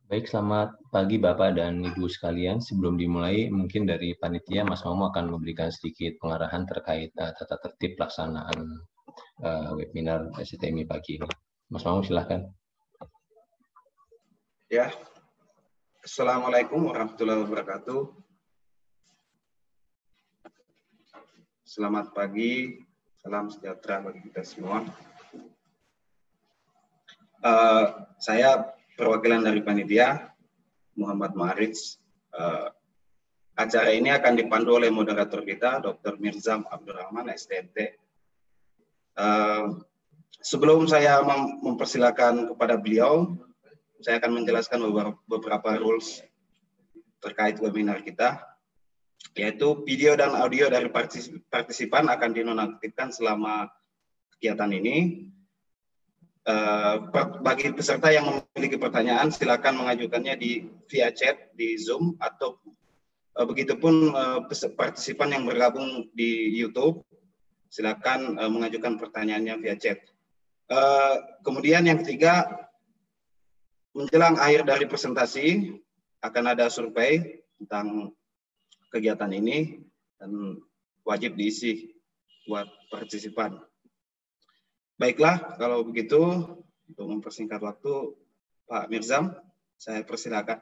Baik, selamat pagi Bapak dan Ibu sekalian. Sebelum dimulai, mungkin dari panitia Mas Momo akan memberikan sedikit pengarahan terkait tata tertib pelaksanaan webinar STMI pagi ini. Mas Momo, silahkan. Ya, Assalamualaikum warahmatullahi wabarakatuh. Selamat pagi, salam sejahtera bagi kita semua. Saya perwakilan dari panitia, Muhammad Ma'arij. Acara ini akan dipandu oleh moderator kita, Dr. Mirzam Abdurrahman, STMT. Sebelum saya mempersilakan kepada beliau, saya akan menjelaskan beberapa rules terkait webinar kita, yaitu video dan audio dari partisipan akan dinonaktifkan selama kegiatan ini. Bagi peserta yang memiliki pertanyaan, silakan mengajukannya via chat di Zoom, atau begitupun partisipan yang bergabung di YouTube, silakan mengajukan pertanyaannya via chat. Kemudian yang ketiga, menjelang akhir dari presentasi akan ada survei tentang kegiatan ini dan wajib diisi buat partisipan. Baiklah, kalau begitu untuk mempersingkat waktu, Pak Mirzam, saya persilakan.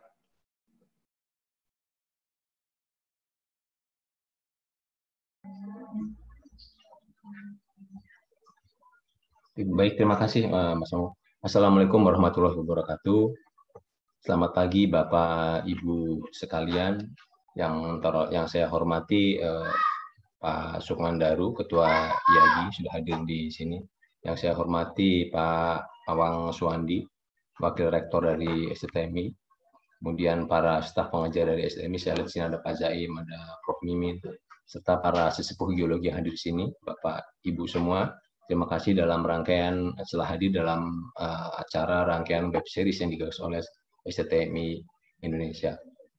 Baik, terima kasih Mas Momo. Assalamualaikum warahmatullahi wabarakatuh. Selamat pagi Bapak Ibu sekalian, yang saya hormati Pak Sukman Daru, Ketua IAGI, sudah hadir di sini. Yang saya hormati Pak Awang Suwandi, Wakil Rektor dari STMI. Kemudian para staf pengajar dari STMI, saya lihat di sini ada Pak Zaim, ada Prof. Mimin, serta para sesepuh geologi yang hadir di sini, Bapak Ibu semua. Terima kasih dalam rangkaian telah hadir dalam acara rangkaian web series yang digagas oleh STMI Indonesia.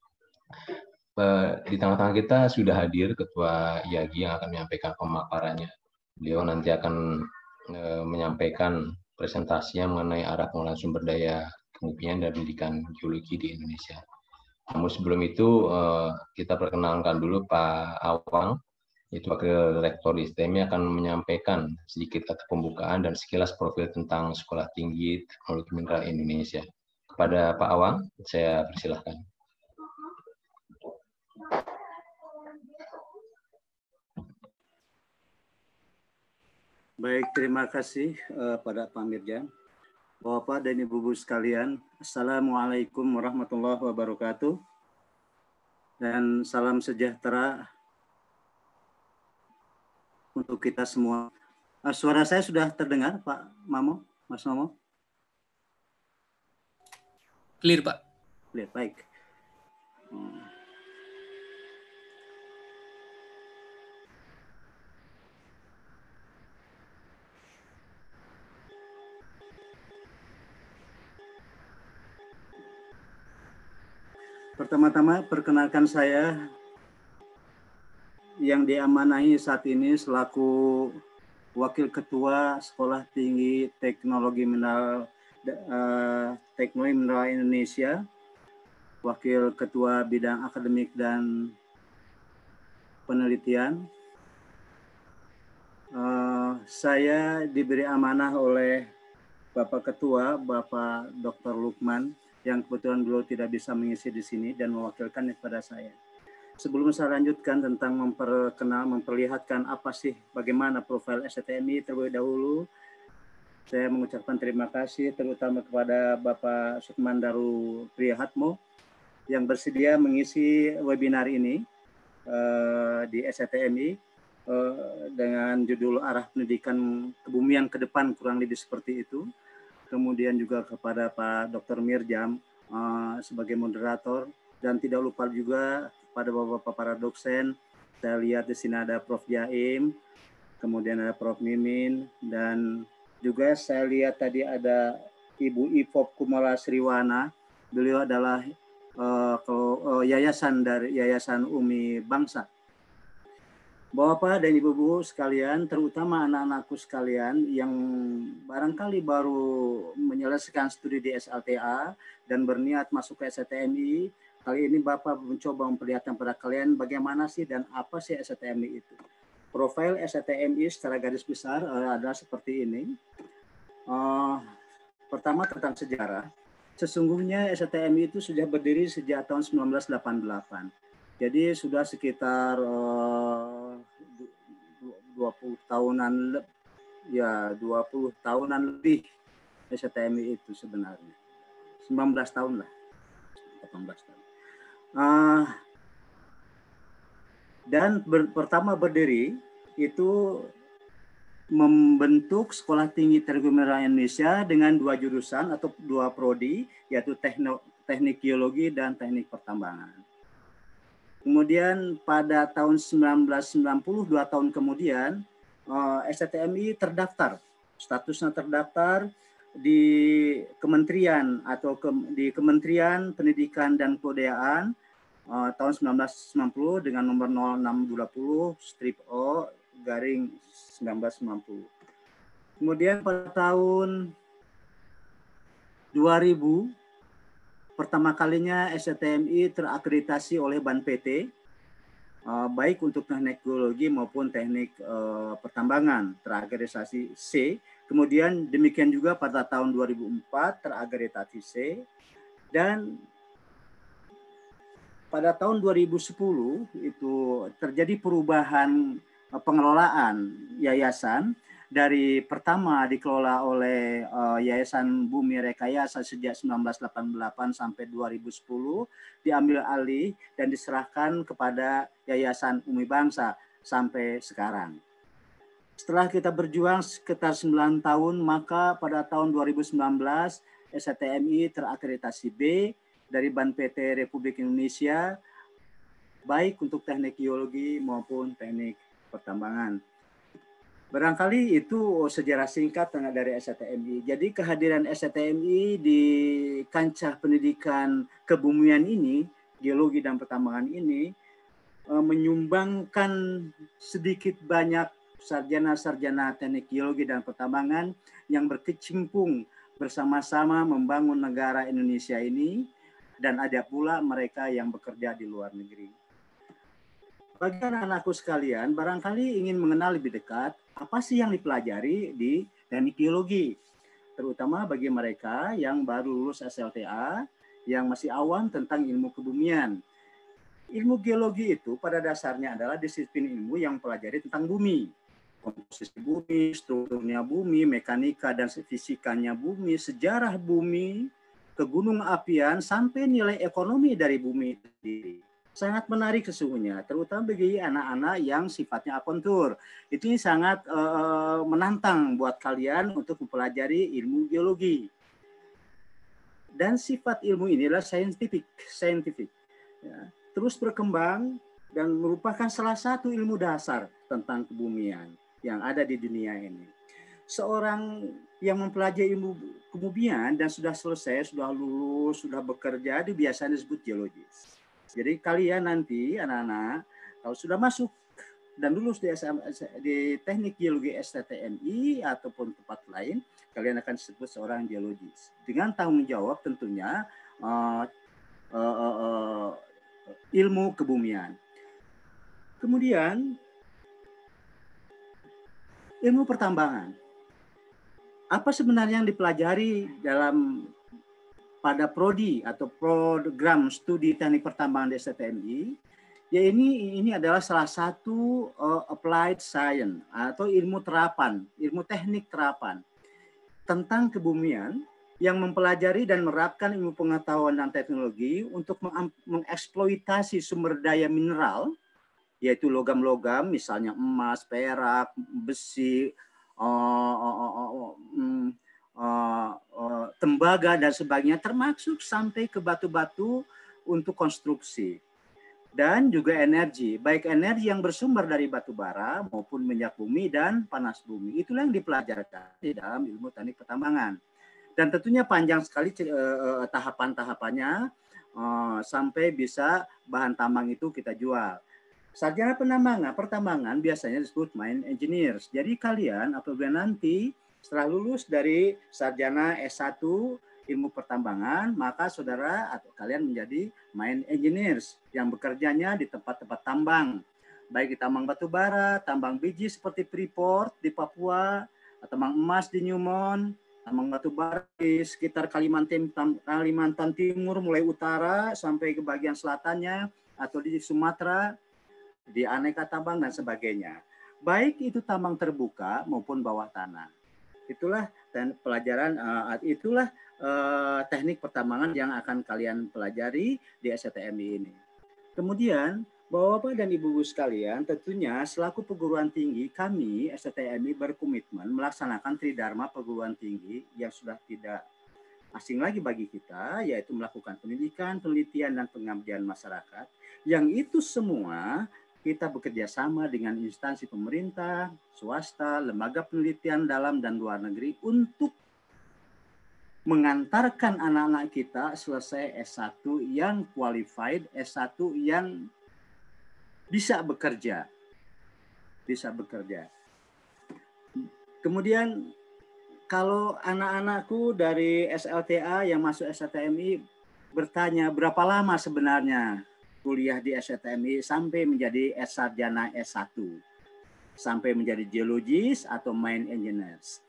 Di tengah-tengah kita sudah hadir Ketua IAGI yang akan menyampaikan pemaparannya. Beliau nanti akan menyampaikan presentasinya mengenai arah pengelolaan sumber daya kemungkinan dan pendidikan geologi di Indonesia. Namun sebelum itu kita perkenalkan dulu Pak Awang, yaitu Wakil Rektor di STMI, akan menyampaikan sedikit kata pembukaan dan sekilas profil tentang Sekolah Tinggi Teknologi Mineral Indonesia. Kepada Pak Awang, saya persilahkan. Baik, terima kasih pada Pak Mirzam. Bapak dan Ibu-Ibu sekalian, Assalamualaikum warahmatullahi wabarakatuh. Dan salam sejahtera untuk kita semua. Suara saya sudah terdengar, Pak Mamo, Mas Mamo? Clear, Pak. Clear, baik. Pertama-tama perkenalkan saya yang diamanahi saat ini selaku Wakil Ketua Sekolah Tinggi Teknologi Mineral Indonesia, Wakil Ketua Bidang Akademik dan Penelitian. Saya diberi amanah oleh Bapak Ketua, Bapak Dr. Lukman, yang kebetulan beliau tidak bisa mengisi di sini dan mewakilkan kepada saya. Sebelum saya lanjutkan tentang memperlihatkan apa sih, bagaimana profil STMI terlebih dahulu, saya mengucapkan terima kasih terutama kepada Bapak Sukman Daru Priyahatmo yang bersedia mengisi webinar ini di STMI dengan judul Arah Pendidikan Kebumian ke Depan, kurang lebih seperti itu. Kemudian juga kepada Pak Dr. Mirzam sebagai moderator, dan tidak lupa juga pada bapak-bapak para dosen. Saya lihat di sini ada Prof. Jaim, kemudian ada Prof. Mimin, dan juga saya lihat tadi ada Ibu Ipop Kumala Sriwana. Beliau adalah yayasan dari Yayasan Umi Bangsa. Bapak dan Ibu-ibu sekalian, terutama anak-anakku sekalian yang barangkali baru menyelesaikan studi di SLTA dan berniat masuk ke STMI, kali ini Bapak mencoba memperlihatkan pada kalian bagaimana sih dan apa sih STMI itu. Profil STMI secara garis besar adalah seperti ini. Pertama tentang sejarah. Sesungguhnya STMI itu sudah berdiri sejak tahun 1988. Jadi sudah sekitar 20 tahunan ya 20 tahunan lebih STMI itu sebenarnya. 19 tahun lah. 18 tahun. Dan pertama berdiri itu membentuk Sekolah Tinggi Telekomunikasi Indonesia dengan 2 jurusan atau 2 prodi, yaitu Teknik Geologi dan Teknik Pertambangan. Kemudian pada tahun 1990, 2 tahun kemudian, STMI terdaftar, statusnya terdaftar di Kementerian atau di Kementerian Pendidikan dan Kebudayaan tahun 1990 dengan nomor 0620-O/1990. Kemudian pada tahun 2000 pertama kalinya STMI terakreditasi oleh BANPT, baik untuk teknik geologi maupun teknik pertambangan, terakreditasi C. Kemudian demikian juga pada tahun 2004 terakreditasi C. Dan pada tahun 2010 itu terjadi perubahan pengelolaan yayasan. Dari pertama dikelola oleh Yayasan Bumi Rekayasa sejak 1988 sampai 2010, diambil alih dan diserahkan kepada Yayasan Umi Bangsa sampai sekarang. Setelah kita berjuang sekitar 9 tahun, maka pada tahun 2019 STMI terakreditasi B dari BANPT Republik Indonesia, baik untuk teknik geologi maupun teknik pertambangan. Barangkali itu sejarah singkat dari STMI. Jadi kehadiran STMI di kancah pendidikan kebumian ini, geologi dan pertambangan ini, menyumbangkan sedikit banyak sarjana-sarjana teknik geologi dan pertambangan yang berkecimpung bersama-sama membangun negara Indonesia ini, dan ada pula mereka yang bekerja di luar negeri. Bagi anak-anakku sekalian, barangkali ingin mengenal lebih dekat apa sih yang dipelajari di teknik geologi, terutama bagi mereka yang baru lulus SLTA, yang masih awam tentang ilmu kebumian. Ilmu geologi itu pada dasarnya adalah disiplin ilmu yang mempelajari tentang bumi, komposisi bumi, strukturnya bumi, mekanika dan fisikanya bumi, sejarah bumi, kegunung apian, sampai nilai ekonomi dari bumi sendiri. Sangat menarik sesungguhnya, terutama bagi anak-anak yang sifatnya aventur. Itu sangat menantang buat kalian untuk mempelajari ilmu geologi. Dan sifat ilmu ini adalah scientific. Ya, terus berkembang dan merupakan salah satu ilmu dasar tentang kebumian yang ada di dunia ini. Seorang yang mempelajari ilmu kebumian dan sudah selesai, sudah lulus, sudah bekerja, itu biasanya disebut geologis. Jadi kalian nanti anak-anak kalau sudah masuk dan lulus di teknik geologi STMI ataupun tempat lain, kalian akan disebut seorang geologis dengan tanggung jawab tentunya ilmu kebumian. Kemudian ilmu pertambangan. Apa sebenarnya yang dipelajari pada prodi atau program studi teknik pertambangan di STMI? Ya ini adalah salah satu applied science atau ilmu terapan, ilmu teknik terapan tentang kebumian yang mempelajari dan menerapkan ilmu pengetahuan dan teknologi untuk mengeksploitasi sumber daya mineral, yaitu logam-logam, misalnya emas, perak, besi, tembaga dan sebagainya, termasuk sampai ke batu-batu untuk konstruksi. Dan juga energi, baik energi yang bersumber dari batu bara maupun minyak bumi dan panas bumi. Itulah yang dipelajarkan di dalam ilmu teknik pertambangan. Dan tentunya panjang sekali tahapan-tahapannya sampai bisa bahan tambang itu kita jual. Sarjana pertambangan biasanya disebut mine engineers. Jadi kalian apabila nanti setelah lulus dari sarjana S1 ilmu pertambangan, maka saudara atau kalian menjadi mine engineers yang bekerjanya di tempat-tempat tambang. Baik di tambang batu bara, tambang biji seperti Freeport di Papua, tambang emas di Newmont, tambang batu bara di sekitar Kalimantan Timur mulai utara sampai ke bagian selatannya, atau di Sumatera, di aneka tambang dan sebagainya. Baik itu tambang terbuka maupun bawah tanah. Itulah teknik pertambangan yang akan kalian pelajari di STMI ini. Kemudian, Bapak dan Ibu sekalian, tentunya selaku perguruan tinggi, kami STMI berkomitmen melaksanakan tridharma perguruan tinggi yang sudah tidak asing lagi bagi kita, yaitu melakukan pendidikan, penelitian, dan pengabdian masyarakat. Yang itu semua kita bekerja sama dengan instansi pemerintah, swasta, lembaga penelitian dalam dan luar negeri untuk mengantarkan anak-anak kita selesai S1 yang qualified, S1 yang bisa bekerja. Kemudian kalau anak-anakku dari SLTA yang masuk STMI bertanya berapa lama sebenarnya kuliah di STMI sampai menjadi sarjana S1, sampai menjadi geologis atau mine engineers.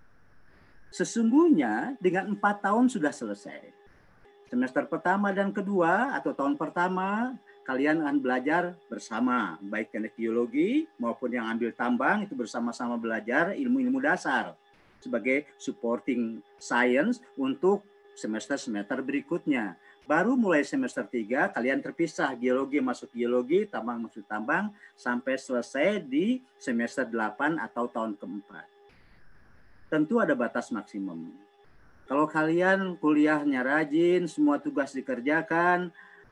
Sesungguhnya dengan 4 tahun sudah selesai. Semester pertama dan kedua atau tahun pertama kalian akan belajar bersama, baik teknik geologi maupun yang ambil tambang itu bersama-sama belajar ilmu-ilmu dasar sebagai supporting science untuk semester-semester berikutnya. Baru mulai semester 3 kalian terpisah, geologi masuk geologi, tambang masuk tambang, sampai selesai di semester 8 atau tahun keempat. Tentu ada batas maksimum. Kalau kalian kuliahnya rajin, semua tugas dikerjakan,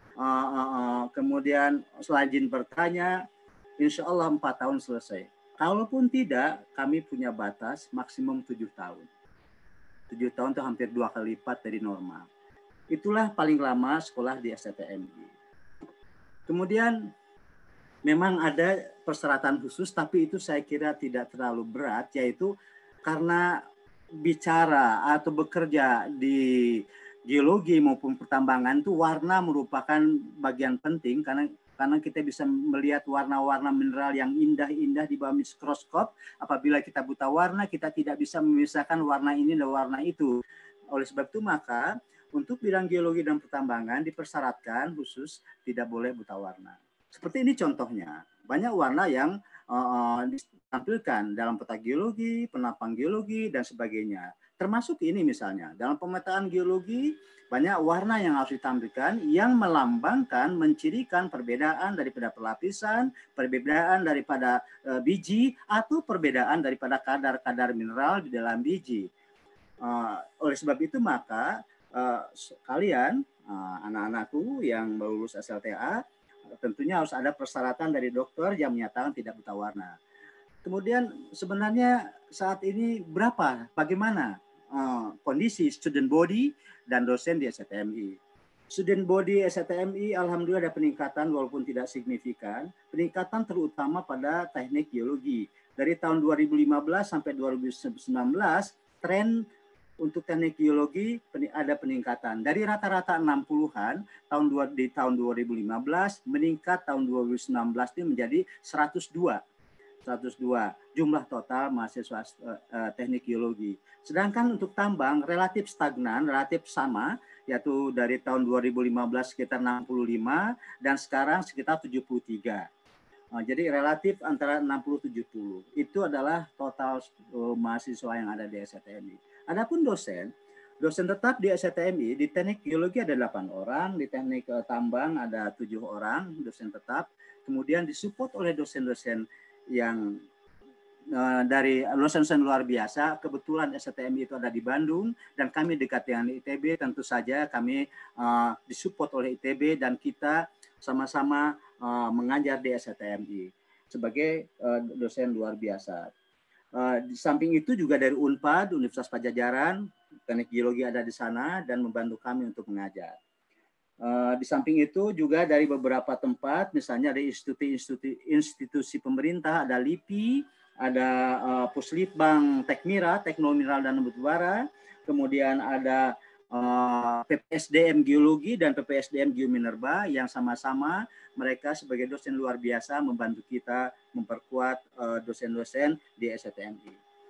kemudian rajin bertanya, insya Allah 4 tahun selesai. Kalaupun tidak, kami punya batas maksimum 7 tahun. 7 tahun itu hampir 2 kali lipat dari normal. Itulah paling lama sekolah di STMI. Kemudian memang ada persyaratan khusus, tapi itu saya kira tidak terlalu berat, yaitu karena bicara atau bekerja di geologi maupun pertambangan itu warna merupakan bagian penting karena kita bisa melihat warna-warna mineral yang indah-indah di bawah mikroskop. Apabila kita buta warna, kita tidak bisa memisahkan warna ini dan warna itu. Oleh sebab itu maka untuk bidang geologi dan pertambangan dipersyaratkan khusus tidak boleh buta warna. Seperti ini contohnya, banyak warna yang ditampilkan dalam peta geologi, penampang geologi, dan sebagainya. Termasuk ini misalnya, dalam pemetaan geologi, banyak warna yang harus ditampilkan yang melambangkan, mencirikan perbedaan daripada pelapisan, perbedaan daripada biji, atau perbedaan daripada kadar-kadar mineral di dalam biji. Oleh sebab itu maka kalian, anak-anakku yang lulus SLTA, tentunya harus ada persyaratan dari dokter yang menyatakan tidak buta warna. Kemudian sebenarnya saat ini bagaimana kondisi student body dan dosen di STMI. Student body STMI alhamdulillah ada peningkatan walaupun tidak signifikan. Peningkatan terutama pada teknik geologi. Dari tahun 2015 sampai 2019 tren untuk teknik geologi ada peningkatan. Dari rata-rata 60-an di tahun 2015 meningkat tahun 2019 ini menjadi 102 jumlah total mahasiswa teknik geologi. Sedangkan untuk tambang relatif stagnan, relatif sama, yaitu dari tahun 2015 sekitar 65 dan sekarang sekitar 73. Jadi relatif antara 60-70. Itu adalah total mahasiswa yang ada di STMI. Adapun dosen tetap di STMI, di teknik geologi ada 8 orang, di teknik tambang ada 7 orang dosen tetap. Kemudian disupport oleh dosen-dosen yang dari dosen-dosen luar biasa. Kebetulan STMI itu ada di Bandung dan kami dekat dengan ITB, tentu saja kami disupport oleh ITB dan kita sama-sama mengajar di STMI sebagai dosen luar biasa. Di samping itu juga dari UNPAD, Universitas Padjadjaran, teknik geologi ada di sana dan membantu kami untuk mengajar. Di samping itu juga dari beberapa tempat, misalnya dari institusi pemerintah, ada LIPI, ada Puslitbang Tekmira, Teknologi Mineral dan Batubara, kemudian ada PPSDM Geologi dan PPSDM Geominerba yang sama-sama mereka sebagai dosen luar biasa membantu kita memperkuat dosen-dosen di STMI.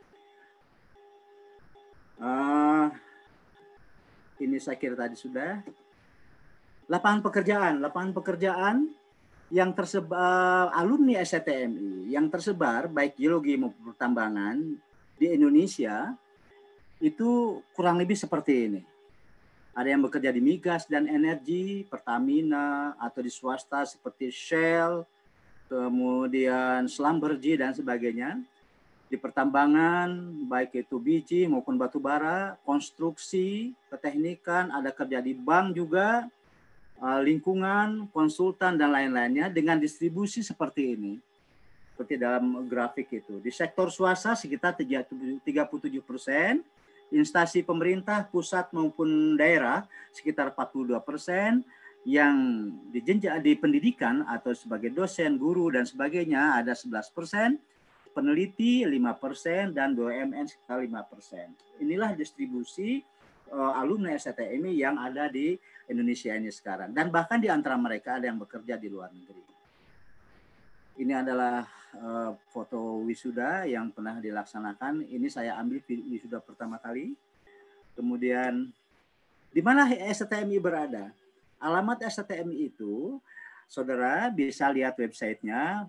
Ini saya kira tadi sudah. Lapangan pekerjaan yang tersebar alumni STMI yang tersebar baik geologi maupun pertambangan di Indonesia itu kurang lebih seperti ini. Ada yang bekerja di migas dan energi, Pertamina, atau di swasta seperti Shell, kemudian Schlumberger dan sebagainya. Di pertambangan, baik itu biji maupun batu bara, konstruksi, keteknikan, ada kerja di bank juga, lingkungan, konsultan, dan lain-lainnya dengan distribusi seperti ini. Seperti dalam grafik itu. Di sektor swasta sekitar 37%, instansi pemerintah pusat maupun daerah sekitar 42%, yang di pendidikan atau sebagai dosen, guru, dan sebagainya ada 11%, peneliti 5%, dan BUMN sekitar 5%. Inilah distribusi alumni STMI yang ada di Indonesia ini sekarang. Dan bahkan di antara mereka ada yang bekerja di luar negeri. Ini adalah foto wisuda yang pernah dilaksanakan. Ini saya ambil wisuda pertama kali. Kemudian, di mana STMI berada? Alamat STMI itu, saudara bisa lihat websitenya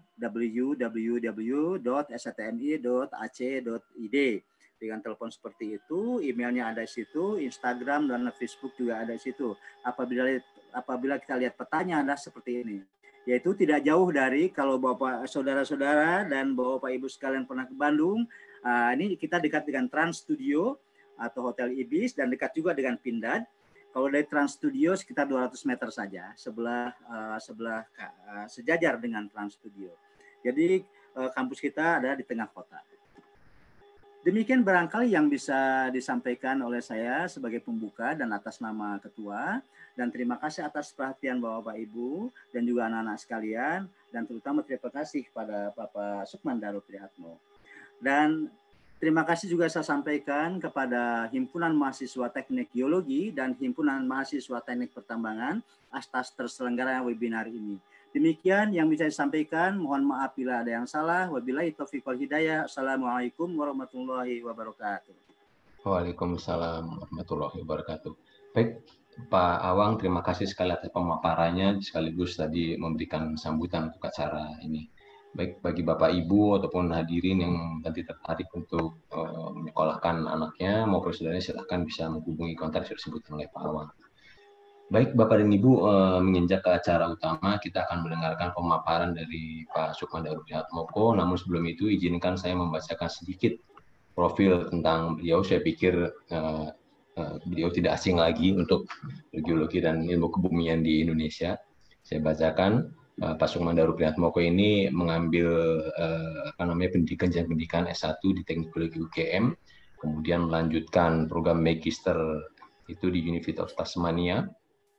www.stmi.ac.id. Dengan telepon seperti itu, emailnya ada di situ, Instagram dan Facebook juga ada di situ. Apabila kita lihat petanya adalah seperti ini, yaitu tidak jauh dari, kalau Bapak saudara-saudara dan Bapak Ibu sekalian pernah ke Bandung, ini kita dekat dengan Trans Studio atau Hotel Ibis dan dekat juga dengan Pindad. Kalau dari Trans Studio sekitar 200 meter saja, sejajar dengan Trans Studio. Jadi kampus kita ada di tengah kota. Demikian barangkali yang bisa disampaikan oleh saya sebagai pembuka dan atas nama ketua. Dan terima kasih atas perhatian Bapak Ibu dan juga anak-anak sekalian. Dan terutama terima kasih kepada Bapak Sukman Daru Prihatmo. Dan terima kasih juga saya sampaikan kepada Himpunan Mahasiswa Teknik Geologi dan Himpunan Mahasiswa Teknik Pertambangan atas terselenggaranya webinar ini. Demikian yang bisa disampaikan. Mohon maaf bila ada yang salah. Wabillahi taufiq wal hidayah. Assalamualaikum warahmatullahi wabarakatuh. Waalaikumsalam warahmatullahi wabarakatuh. Baik, Pak Awang, terima kasih sekali atas pemaparannya, sekaligus tadi memberikan sambutan untuk acara ini. Baik bagi Bapak Ibu ataupun hadirin yang nanti tertarik untuk menyekolahkan anaknya maupun saudaranya, silahkan bisa menghubungi kontak yang disebutkan oleh Pak Awang. Baik Bapak dan Ibu, menginjak ke acara utama, kita akan mendengarkan pemaparan dari Pak Sukman Daru Prihatmoko. Namun sebelum itu izinkan saya membacakan sedikit profil tentang beliau. Saya pikir beliau tidak asing lagi untuk geologi dan ilmu kebumian di Indonesia. Saya bacakan. Pak Sukman Daru Prihatmoko ini mengambil pendidikan S1 di Teknik Geologi UGM, kemudian melanjutkan program Magister itu di University of Tasmania.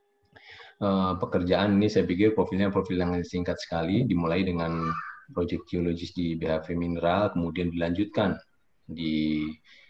Pekerjaan ini saya pikir profil yang singkat sekali, dimulai dengan proyek geologis di BHV Mineral, kemudian dilanjutkan di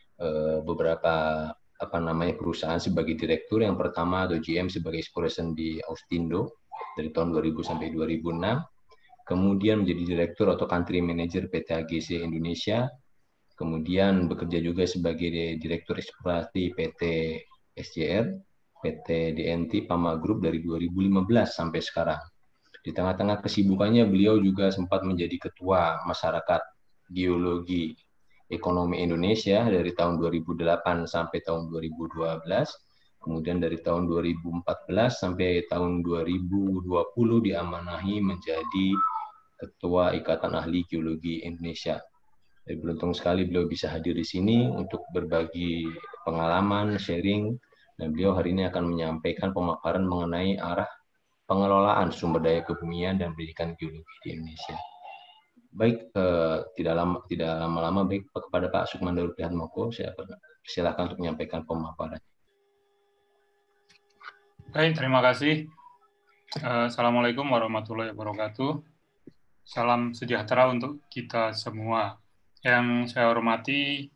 beberapa perusahaan sebagai direktur. Yang pertama atau GM sebagai exploration di Austindo dari tahun 2000 sampai 2006, kemudian menjadi direktur atau country manager PT AGC Indonesia, kemudian bekerja juga sebagai direktur eksplorasi PT SJR, PT DNT Pama Group dari 2015 sampai sekarang. Di tengah-tengah kesibukannya, beliau juga sempat menjadi ketua Masyarakat Geologi Ekonomi Indonesia dari tahun 2008 sampai tahun 2012, kemudian dari tahun 2014 sampai tahun 2020 diamanahi menjadi Ketua Ikatan Ahli Geologi Indonesia. Jadi beruntung sekali beliau bisa hadir di sini untuk berbagi pengalaman, sharing, dan beliau hari ini akan menyampaikan pemaparan mengenai arah pengelolaan sumber daya kebumian dan pendidikan geologi di Indonesia. Baik, tidak lama-lama, baik kepada Pak Sukman Daru Prihatmoko, saya silakan untuk menyampaikan pemaparan. Baik, terima kasih. Assalamualaikum warahmatullahi wabarakatuh. Salam sejahtera untuk kita semua. Yang saya hormati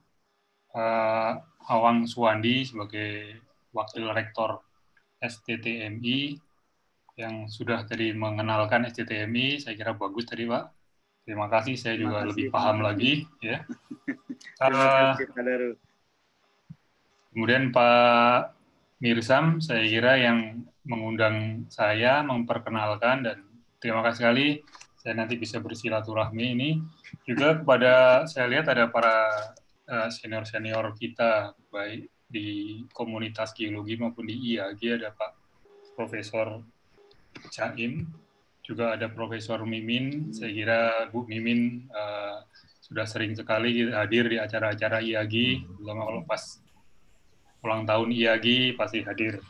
Awang Suwandi sebagai Wakil Rektor STTMI yang sudah tadi mengenalkan STTMI, saya kira bagus tadi Pak. Terima kasih, saya juga lebih paham lagi. Ya. Terima kasih Pak Daru. Kemudian Pak Mirsam, saya kira yang mengundang saya, memperkenalkan, dan terima kasih sekali saya nanti bisa bersilaturahmi ini. Juga kepada, saya lihat ada para senior-senior kita, baik di komunitas geologi maupun di IAG, ada Pak Profesor Jaim, juga ada Profesor Mimin. Saya kira Bu Mimin sudah sering sekali hadir di acara-acara IAG, terutama kalau pas ulang tahun IAG pasti hadir.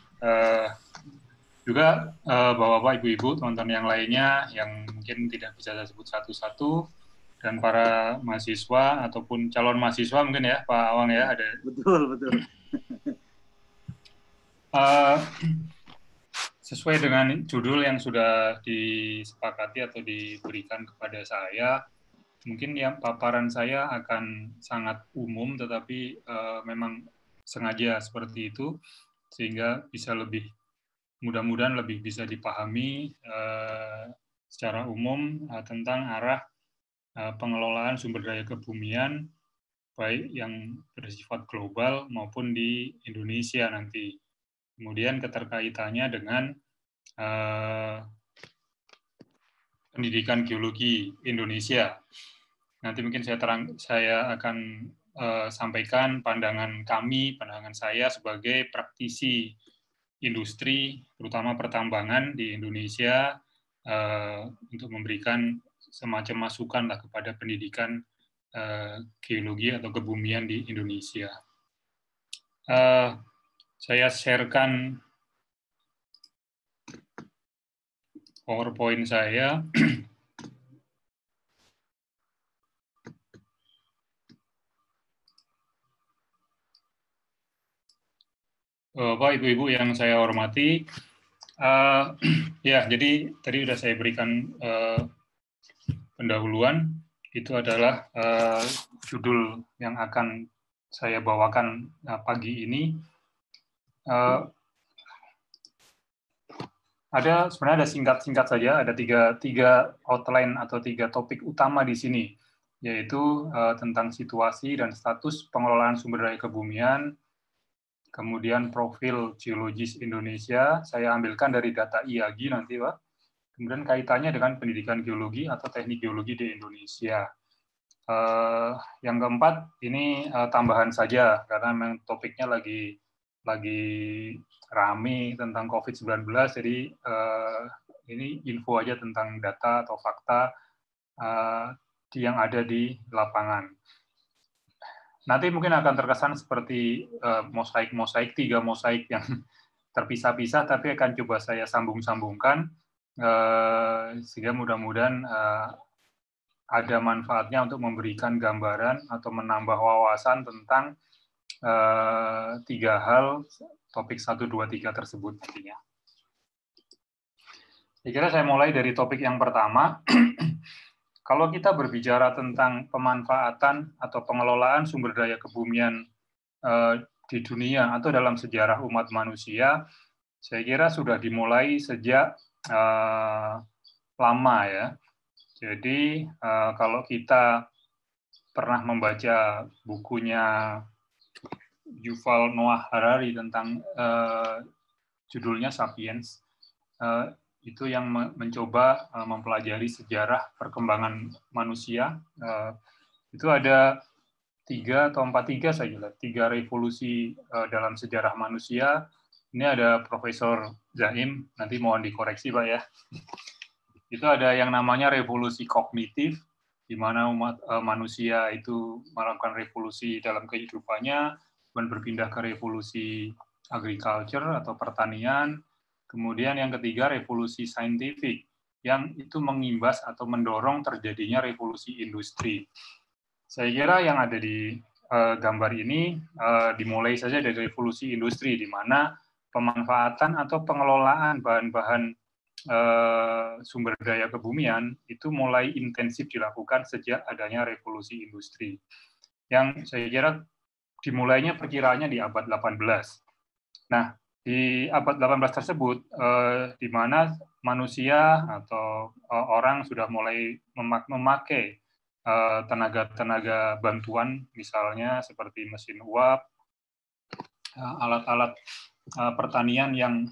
Juga Bapak-Bapak, Ibu-Ibu, teman-teman yang lainnya yang mungkin tidak bisa saya sebut satu-satu, dan para mahasiswa ataupun calon mahasiswa mungkin ya, Pak Awang ya, ada. Betul, betul. Sesuai dengan judul yang sudah disepakati atau diberikan kepada saya, mungkin ya paparan saya akan sangat umum, tetapi memang sengaja seperti itu, sehingga bisa lebih, mudah-mudahan lebih bisa dipahami secara umum tentang arah pengelolaan sumber daya kebumian, baik yang bersifat global maupun di Indonesia nanti. Kemudian keterkaitannya dengan pendidikan geologi Indonesia. Nanti mungkin saya akan sampaikan pandangan kami, pandangan saya sebagai praktisi industri, terutama pertambangan di Indonesia, untuk memberikan semacam masukan lah kepada pendidikan geologi atau kebumian di Indonesia. Saya sharekan PowerPoint saya. Bapak, Ibu-Ibu yang saya hormati, ya, jadi tadi sudah saya berikan pendahuluan, itu adalah judul yang akan saya bawakan pagi ini. Sebenarnya ada singkat-singkat saja, ada tiga outline atau tiga topik utama di sini, yaitu tentang situasi dan status pengelolaan sumber daya kebumian, kemudian profil geologis Indonesia, saya ambilkan dari data IAG nanti Pak, kemudian kaitannya dengan pendidikan geologi atau teknik geologi di Indonesia. Yang keempat, ini tambahan saja, karena memang topiknya lagi rame tentang COVID-19, jadi ini info aja tentang data atau fakta yang ada di lapangan. Nanti mungkin akan terkesan seperti mosaik-mosaik, tiga mosaik yang terpisah-pisah, tapi akan coba saya sambung-sambungkan, sehingga mudah-mudahan ada manfaatnya untuk memberikan gambaran atau menambah wawasan tentang tiga hal topik 1, 2, 3 tersebut nantinya. Saya kira saya mulai dari topik yang pertama. Kalau kita berbicara tentang pemanfaatan atau pengelolaan sumber daya kebumian di dunia atau dalam sejarah umat manusia, saya kira sudah dimulai sejak lama ya. Jadi kalau kita pernah membaca bukunya Yuval Noah Harari tentang judulnya Sapiens, itu yang mencoba mempelajari sejarah perkembangan manusia. Itu ada 3 atau 4 tiga revolusi dalam sejarah manusia. Ini ada Profesor Jaim, nanti mohon dikoreksi Pak ya. Itu ada yang namanya revolusi kognitif, di mana manusia itu melakukan revolusi dalam kehidupannya, dan berpindah ke revolusi agriculture atau pertanian. Kemudian yang ketiga, revolusi saintifik, yang itu mengimbas atau mendorong terjadinya revolusi industri. Saya kira yang ada di gambar ini dimulai saja dari revolusi industri, di mana pemanfaatan atau pengelolaan bahan-bahan sumber daya kebumian itu mulai intensif dilakukan sejak adanya revolusi industri. Yang saya kira dimulainya perkiraannya di abad 18. Nah, di abad 18 tersebut, di mana manusia atau orang sudah mulai memakai tenaga-tenaga bantuan, misalnya seperti mesin uap, alat-alat pertanian yang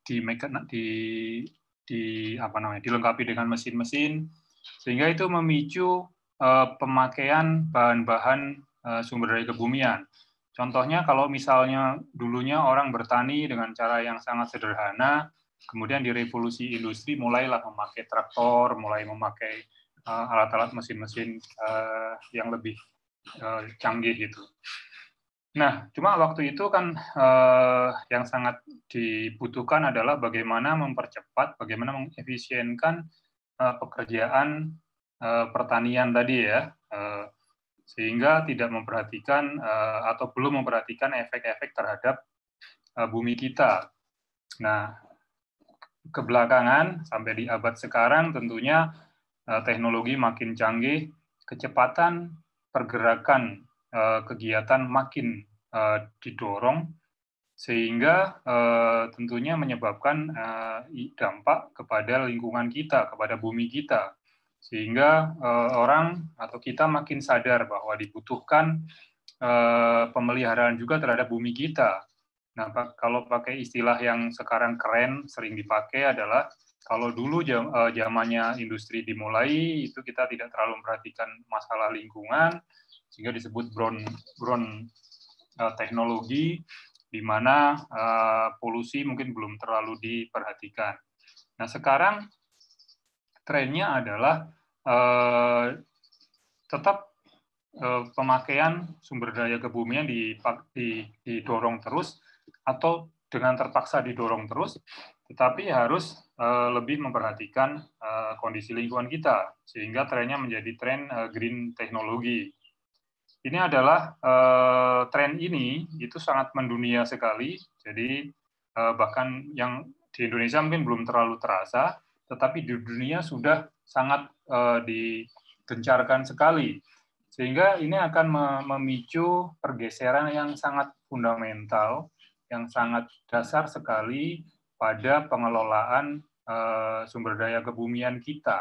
dilengkapi dengan mesin-mesin, sehingga itu memicu pemakaian bahan-bahan sumber daya kebumian. Contohnya kalau misalnya dulunya orang bertani dengan cara yang sangat sederhana, kemudian di revolusi industri mulailah memakai traktor, mulai memakai alat-alat mesin-mesin yang lebih canggih gitu. Nah, cuma waktu itu kan yang sangat dibutuhkan adalah bagaimana mempercepat, bagaimana mengefisienkan pekerjaan pertanian tadi ya, sehingga tidak memperhatikan atau belum memperhatikan efek-efek terhadap bumi kita. Nah, kebelakangan sampai di abad sekarang tentunya teknologi makin canggih, kecepatan pergerakan kegiatan makin didorong, sehingga tentunya menyebabkan dampak kepada lingkungan kita, kepada bumi kita. Sehingga orang atau kita makin sadar bahwa dibutuhkan pemeliharaan juga terhadap bumi kita. Nah, kalau pakai istilah yang sekarang keren, sering dipakai adalah kalau dulu zamannya industri dimulai, itu kita tidak terlalu memperhatikan masalah lingkungan, sehingga disebut brown teknologi, di mana polusi mungkin belum terlalu diperhatikan. Nah, sekarang trennya adalah tetap pemakaian sumber daya kebumian didorong terus, atau dengan terpaksa didorong terus, tetapi harus lebih memperhatikan kondisi lingkungan kita, sehingga trennya menjadi tren green teknologi. Ini adalah tren ini itu sangat mendunia sekali, jadi bahkan yang di Indonesia mungkin belum terlalu terasa, tetapi di dunia sudah sangat digencarkan sekali, sehingga ini akan memicu pergeseran yang sangat fundamental, yang sangat dasar sekali pada pengelolaan sumber daya kebumian kita.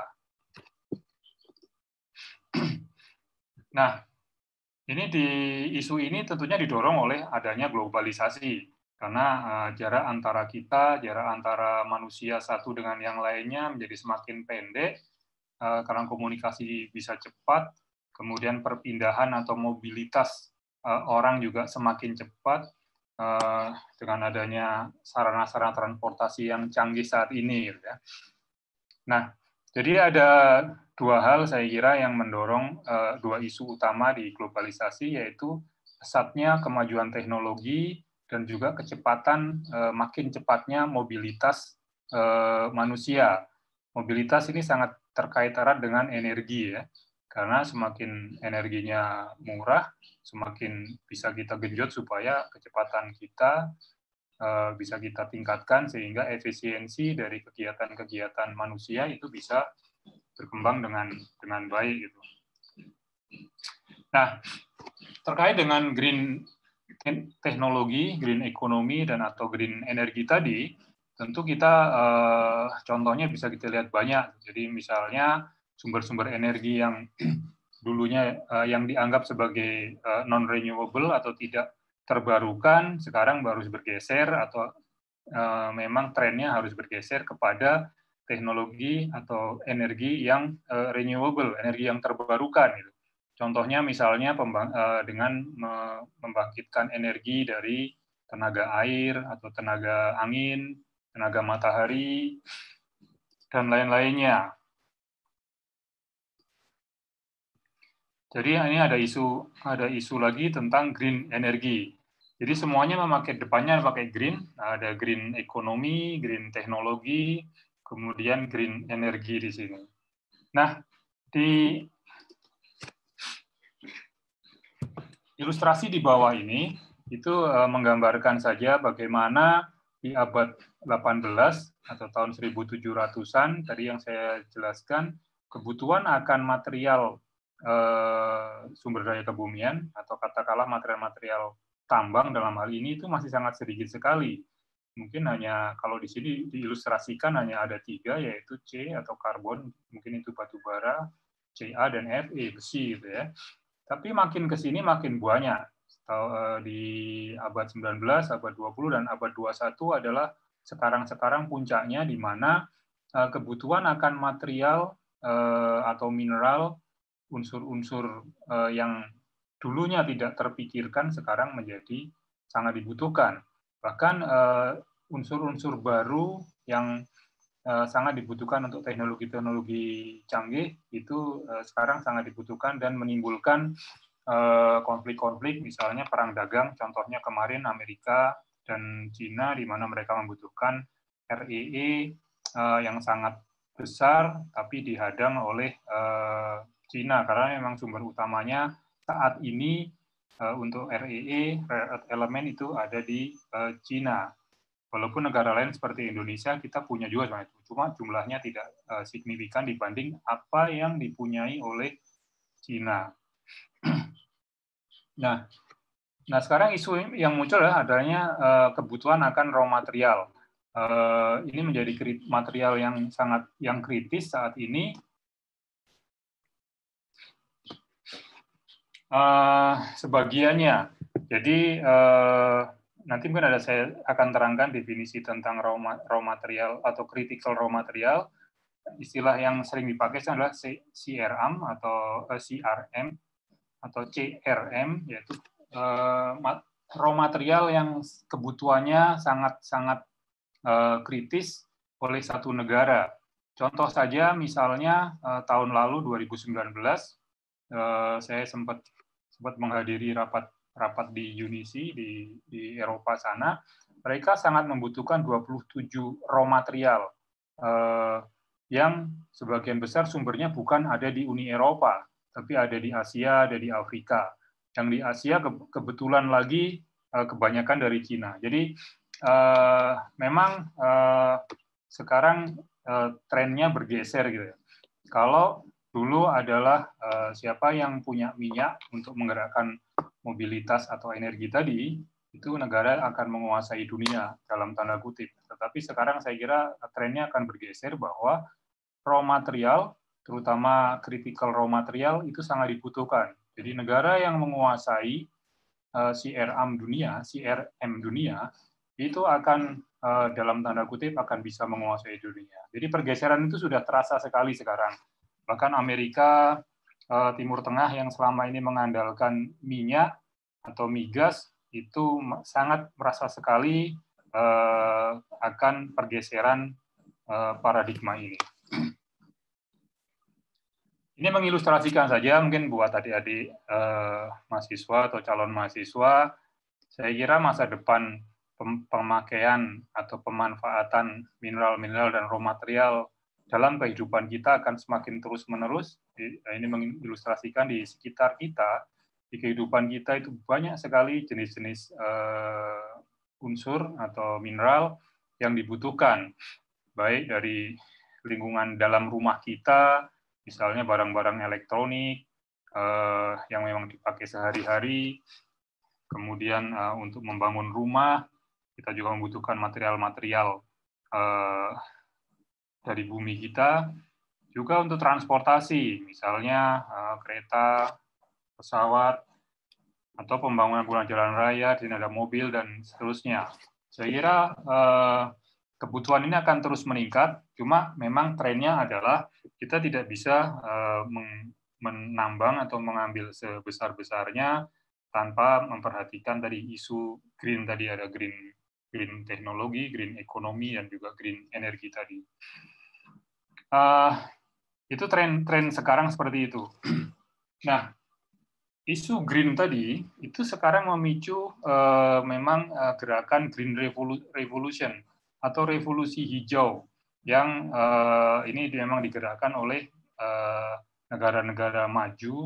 Nah, isu ini tentunya didorong oleh adanya globalisasi, karena jarak antara kita, jarak antara manusia satu dengan yang lainnya menjadi semakin pendek, karena komunikasi bisa cepat, kemudian perpindahan atau mobilitas orang juga semakin cepat dengan adanya sarana-sarana transportasi yang canggih saat ini. Ya. Nah, jadi ada dua hal saya kira yang mendorong dua isu utama di globalisasi, yaitu pesatnya kemajuan teknologi dan juga kecepatan makin cepatnya mobilitas manusia. Mobilitas ini sangat terkait erat dengan energi ya, karena semakin energinya murah, semakin bisa kita genjot supaya kecepatan kita bisa kita tingkatkan, sehingga efisiensi dari kegiatan-kegiatan manusia itu bisa berkembang dengan baik gitu. Nah, terkait dengan green teknologi, green ekonomi, dan atau green energi tadi, tentu kita contohnya bisa kita lihat banyak. Jadi misalnya sumber-sumber energi yang dulunya yang dianggap sebagai non-renewable atau tidak terbarukan, sekarang baru bergeser atau memang trennya harus bergeser kepada teknologi atau energi yang renewable, energi yang terbarukan. Gitu. Contohnya misalnya dengan membangkitkan energi dari tenaga air atau tenaga angin, tenaga matahari, dan lain-lainnya. Jadi ini ada isu lagi tentang green energy. Jadi semuanya memakai depannya pakai green, ada green ekonomi, green teknologi, kemudian green energi di sini. Nah, di ilustrasi di bawah ini itu menggambarkan saja bagaimana di abad 18 atau tahun 1700-an, tadi yang saya jelaskan, kebutuhan akan material sumber daya kebumian atau katakanlah material-material tambang dalam hal ini itu masih sangat sedikit sekali. Mungkin hanya kalau di sini diilustrasikan hanya ada 3, yaitu C atau karbon, mungkin itu batu bara, Ca dan Fe, besi gitu ya. Tapi makin ke sini makin banyak. Di abad 19, abad 20, dan abad 21 adalah sekarang puncaknya di mana kebutuhan akan material atau mineral, unsur-unsur yang dulunya tidak terpikirkan sekarang menjadi sangat dibutuhkan. Bahkan unsur-unsur baru yang sangat dibutuhkan untuk teknologi-teknologi canggih itu sekarang sangat dibutuhkan dan menimbulkan konflik-konflik, misalnya perang dagang, contohnya kemarin Amerika dan Cina, di mana mereka membutuhkan REE yang sangat besar, tapi dihadang oleh Cina, karena memang sumber utamanya saat ini untuk REE, rare earth element, itu ada di Cina. Walaupun negara lain seperti Indonesia, kita punya juga sebenarnya, cuma jumlahnya tidak signifikan dibanding apa yang dipunyai oleh Cina. Nah, sekarang isu yang muncul adalah adanya kebutuhan akan raw material. Ini menjadi material yang kritis saat ini. Sebagiannya. Jadi nanti mungkin saya akan terangkan definisi tentang raw material atau critical raw material. Istilah yang sering dipakai adalah CRM atau CRM atau CRM, yaitu raw material yang kebutuhannya sangat kritis oleh satu negara. Contoh saja misalnya tahun lalu 2019 saya sempat menghadiri rapat di UNISI di Eropa sana. Mereka sangat membutuhkan 27 raw material yang sebagian besar sumbernya bukan ada di Uni Eropa, tapi ada di Asia, ada di Afrika. Yang di Asia kebetulan lagi kebanyakan dari Cina. Jadi memang sekarang trennya bergeser gitu ya. Kalau dulu adalah siapa yang punya minyak untuk menggerakkan mobilitas atau energi tadi, itu negara akan menguasai dunia dalam tanda kutip. Tetapi sekarang saya kira trennya akan bergeser bahwa raw material, terutama critical raw material, itu sangat dibutuhkan. Jadi negara yang menguasai CRM dunia, itu akan dalam tanda kutip akan bisa menguasai dunia. Jadi pergeseran itu sudah terasa sekali sekarang. Bahkan Amerika, Timur Tengah yang selama ini mengandalkan minyak atau migas, itu sangat merasa sekali akan pergeseran paradigma ini. Ini mengilustrasikan saja mungkin buat adik-adik mahasiswa atau calon mahasiswa, saya kira masa depan pemakaian atau pemanfaatan mineral-mineral dan raw material dalam kehidupan kita akan semakin terus-menerus. Ini mengilustrasikan di sekitar kita, di kehidupan kita itu banyak sekali jenis-jenis unsur atau mineral yang dibutuhkan, baik dari lingkungan dalam rumah kita, misalnya barang-barang elektronik yang memang dipakai sehari-hari, kemudian untuk membangun rumah, kita juga membutuhkan material-material dari bumi kita, juga untuk transportasi, misalnya kereta, pesawat, atau pembangunan jalan raya, ada mobil, dan seterusnya. Saya kira kebutuhan ini akan terus meningkat, cuma memang trennya adalah kita tidak bisa menambang atau mengambil sebesar-besarnya tanpa memperhatikan tadi isu green, tadi ada green teknologi, green ekonomi, dan juga green energi tadi. Itu tren sekarang seperti itu. Nah, isu green tadi itu sekarang memicu memang gerakan green revolution atau revolusi hijau yang ini memang digerakkan oleh negara-negara maju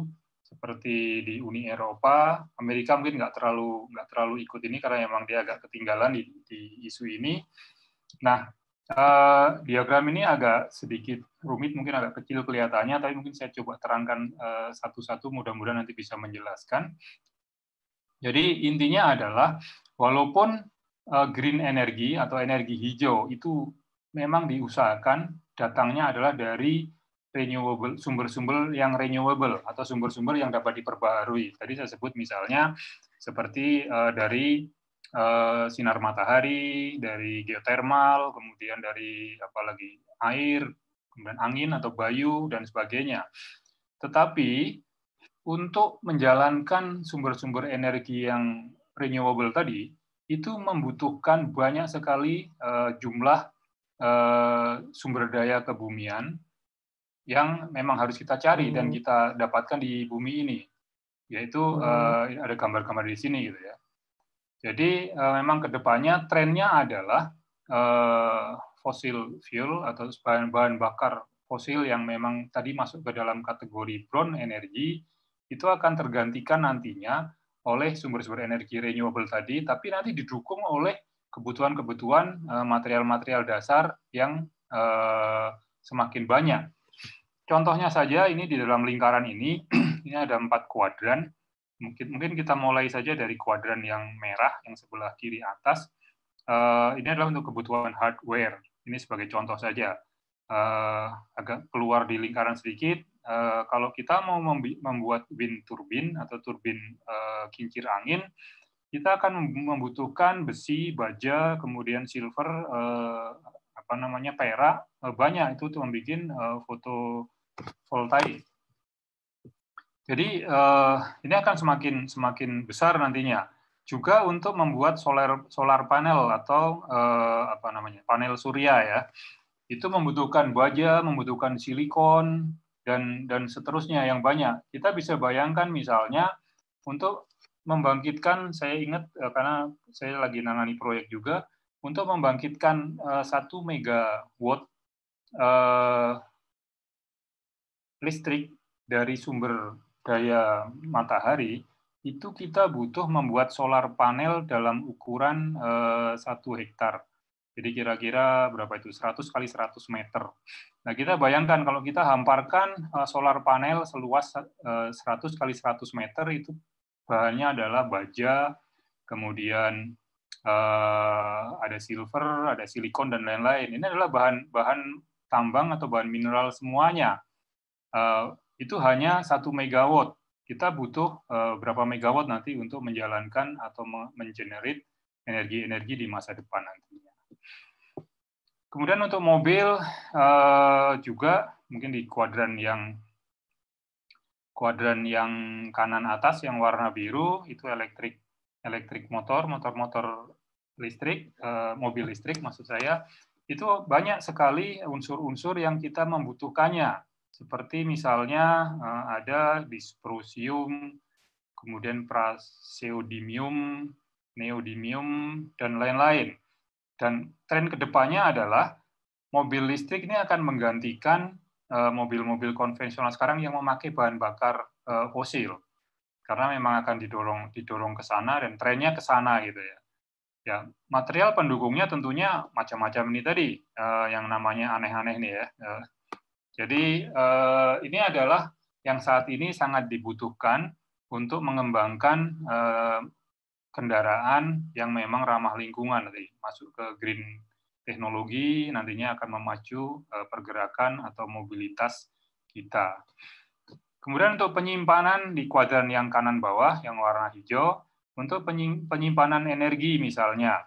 seperti di Uni Eropa. Amerika mungkin nggak terlalu ikut ini karena memang dia agak ketinggalan di isu ini. Nah, diagram ini agak sedikit rumit, mungkin agak kecil kelihatannya, tapi mungkin saya coba terangkan satu-satu, mudah-mudahan nanti bisa menjelaskan. Jadi intinya adalah, walaupun green energy atau energi hijau itu memang diusahakan datangnya adalah dari renewable, sumber-sumber yang renewable atau sumber-sumber yang dapat diperbaharui. Tadi saya sebut misalnya seperti dari sinar matahari, dari geotermal, kemudian dari apalagi air, kemudian angin atau bayu dan sebagainya. Tetapi untuk menjalankan sumber-sumber energi yang renewable tadi itu membutuhkan banyak sekali jumlah sumber daya kebumian yang memang harus kita cari dan kita dapatkan di bumi ini, yaitu ada gambar-gambar di sini gitu ya. Jadi memang kedepannya trennya adalah fossil fuel atau bahan bakar fosil yang memang tadi masuk ke dalam kategori brown energy itu akan tergantikan nantinya oleh sumber-sumber energi renewable tadi, tapi nanti didukung oleh kebutuhan-kebutuhan material-material dasar yang semakin banyak. Contohnya saja ini di dalam lingkaran ini ada 4 kuadran. Mungkin kita mulai saja dari kuadran yang merah yang sebelah kiri atas. Ini adalah untuk kebutuhan hardware. Ini sebagai contoh saja. Agak keluar di lingkaran sedikit. Kalau kita mau membuat wind turbine atau turbin kincir angin, kita akan membutuhkan besi, baja, kemudian silver, perak, banyak itu untuk membuat fotovoltaik. Jadi ini akan semakin besar nantinya. Juga untuk membuat solar panel atau panel surya ya, itu membutuhkan baja, membutuhkan silikon dan seterusnya yang banyak. Kita bisa bayangkan misalnya untuk membangkitkan, saya ingat karena saya lagi nangani proyek juga, untuk membangkitkan 1 megawatt listrik dari sumber daya matahari, itu kita butuh membuat solar panel dalam ukuran 1 hektar. Jadi kira-kira berapa itu? 100 kali 100 meter. Nah, kita bayangkan kalau kita hamparkan solar panel seluas 100 kali 100 meter, itu bahannya adalah baja, kemudian ada silver, ada silikon, dan lain-lain. Ini adalah bahan tambang atau bahan mineral semuanya. Itu hanya 1 megawatt. Kita butuh berapa megawatt nanti untuk menjalankan atau mengenerate energi-energi di masa depan nantinya. Kemudian untuk mobil juga mungkin di kuadran yang kanan atas yang warna biru itu elektrik motor listrik, mobil listrik maksud saya, itu banyak sekali unsur-unsur yang kita membutuhkannya. Seperti misalnya ada dysprosium, kemudian praseodymium, neodymium, dan lain-lain. Dan tren kedepannya adalah mobil listrik ini akan menggantikan mobil-mobil konvensional sekarang yang memakai bahan bakar fosil. Karena memang akan didorong ke sana dan trennya ke sana gitu ya. Ya, material pendukungnya tentunya macam-macam ini tadi, yang namanya aneh-aneh nih ya. Jadi ini adalah yang saat ini sangat dibutuhkan untuk mengembangkan kendaraan yang memang ramah lingkungan, nanti masuk ke green teknologi, nantinya akan memacu pergerakan atau mobilitas kita. Kemudian untuk penyimpanan di kuadran yang kanan bawah, yang warna hijau, untuk penyimpanan energi misalnya.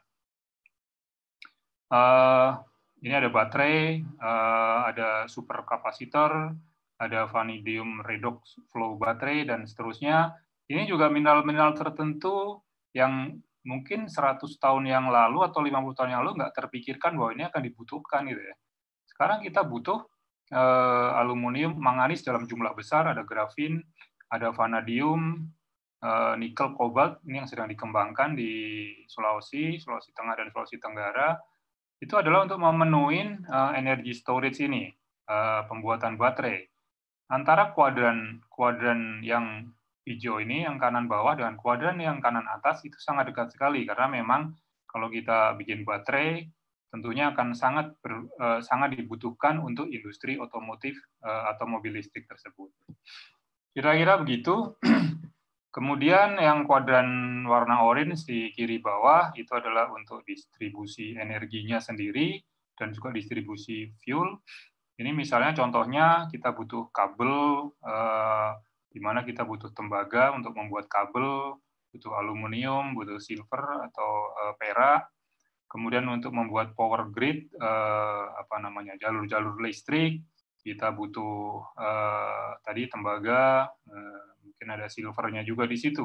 Ini ada baterai, ada superkapasitor, ada vanadium redox flow baterai, dan seterusnya. Ini juga mineral-mineral tertentu yang mungkin 100 tahun yang lalu atau 50 tahun yang lalu nggak terpikirkan bahwa ini akan dibutuhkan gitu ya. Sekarang kita butuh aluminium, manganis dalam jumlah besar, ada grafin, ada vanadium, nikel, kobalt, ini yang sedang dikembangkan di Sulawesi Tengah dan Sulawesi Tenggara. Itu adalah untuk memenuhi energi storage ini, pembuatan baterai. antara kuadran yang hijau ini, yang kanan bawah, dengan kuadran yang kanan atas itu sangat dekat sekali, karena memang kalau kita bikin baterai, tentunya akan sangat dibutuhkan untuk industri otomotif atau mobil listrik tersebut. Kira-kira begitu. Kemudian yang kuadran warna orange di kiri bawah itu adalah untuk distribusi energinya sendiri dan juga distribusi fuel. Ini misalnya contohnya kita butuh kabel, di mana kita butuh tembaga untuk membuat kabel, butuh aluminium, butuh silver atau perak. Kemudian untuk membuat power grid, jalur-jalur listrik, kita butuh tadi tembaga, mungkin ada silvernya juga di situ.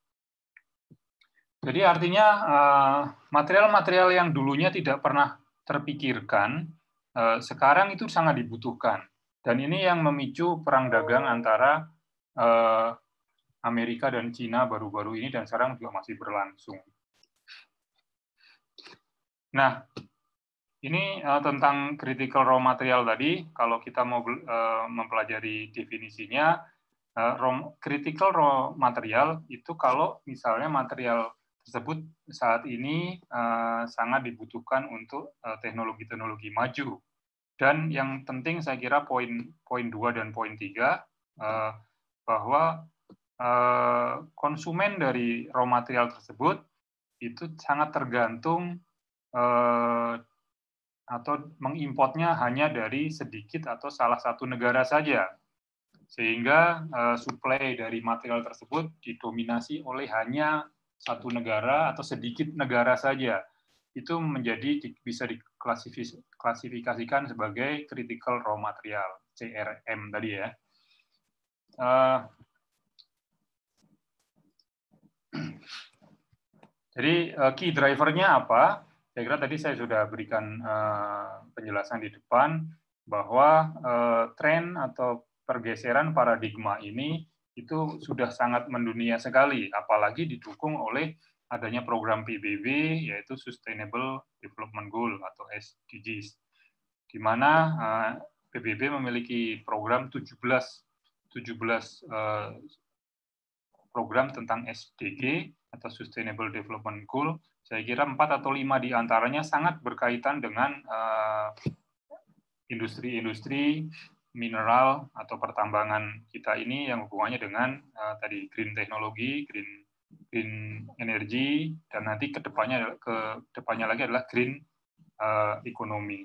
Jadi artinya material-material yang dulunya tidak pernah terpikirkan, sekarang itu sangat dibutuhkan. Dan ini yang memicu perang dagang antara Amerika dan Cina baru-baru ini, dan sekarang juga masih berlangsung. Nah, ini tentang critical raw material tadi. Kalau kita mau mempelajari definisinya, critical raw material itu kalau misalnya material tersebut saat ini sangat dibutuhkan untuk teknologi-teknologi maju. Dan yang penting saya kira poin 2 dan poin 3, bahwa konsumen dari raw material tersebut itu sangat tergantung atau mengimportnya hanya dari sedikit atau salah satu negara saja, sehingga suplai dari material tersebut didominasi oleh hanya satu negara atau sedikit negara saja. Itu bisa diklasifikasikan sebagai critical raw material, CRM tadi ya. Jadi key driver-nya apa? Saya kira tadi saya sudah berikan penjelasan di depan bahwa tren atau pergeseran paradigma ini itu sudah sangat mendunia sekali, apalagi didukung oleh adanya program PBB, yaitu Sustainable Development Goal atau SDGs, di mana PBB memiliki program 17 program tentang SDG atau Sustainable Development Goal. Saya kira 4 atau 5 di antaranya sangat berkaitan dengan industri-industri mineral atau pertambangan kita ini yang hubungannya dengan tadi green teknologi, green energy, dan nanti kedepannya lagi adalah green ekonomi.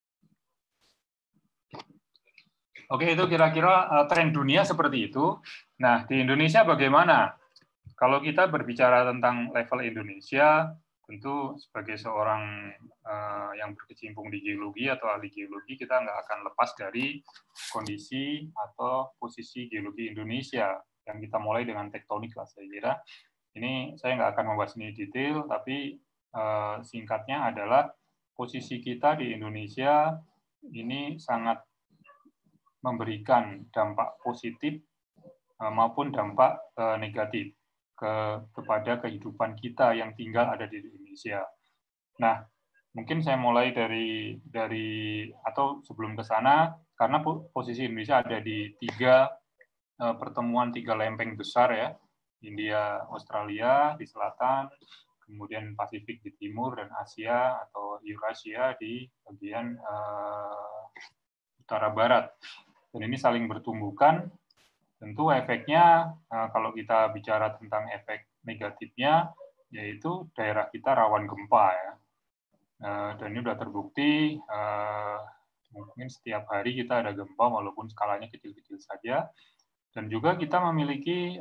Oke, itu kira-kira tren dunia seperti itu. Nah, di Indonesia bagaimana? Kalau kita berbicara tentang level Indonesia, tentu sebagai seorang yang berkecimpung di geologi atau ahli geologi, kita nggak akan lepas dari kondisi atau posisi geologi Indonesia, yang kita mulai dengan tektonik lah saya kira. Ini saya nggak akan membahas ini detail, tapi singkatnya adalah posisi kita di Indonesia ini sangat memberikan dampak positif maupun dampak negatif kepada kehidupan kita yang tinggal ada di Indonesia. Nah, mungkin saya mulai dari atau sebelum ke sana, karena posisi Indonesia ada di 3 pertemuan 3 lempeng besar ya, India, Australia di selatan, kemudian Pasifik di timur, dan Asia atau Eurasia di bagian utara barat. Dan ini saling bertumbukan. Tentu efeknya, kalau kita bicara tentang efek negatifnya, yaitu daerah kita rawan gempa ya. Dan ini sudah terbukti, mungkin setiap hari kita ada gempa walaupun skalanya kecil-kecil saja. Dan juga kita memiliki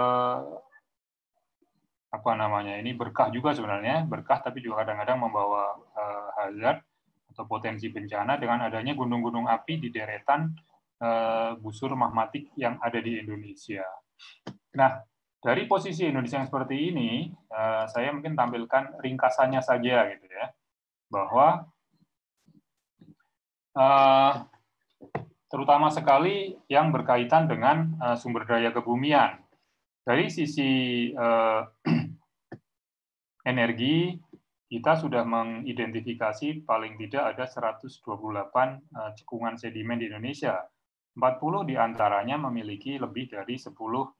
ini berkah juga sebenarnya, berkah tapi juga kadang-kadang membawa hazard atau potensi bencana dengan adanya gunung-gunung api di deretan busur magmatik yang ada di Indonesia. Nah, dari posisi Indonesia yang seperti ini, saya mungkin tampilkan ringkasannya saja gitu ya, bahwa terutama sekali yang berkaitan dengan sumber daya kebumian. Dari sisi energi, kita sudah mengidentifikasi paling tidak ada 128 cekungan sedimen di Indonesia. 40 diantaranya memiliki lebih dari 10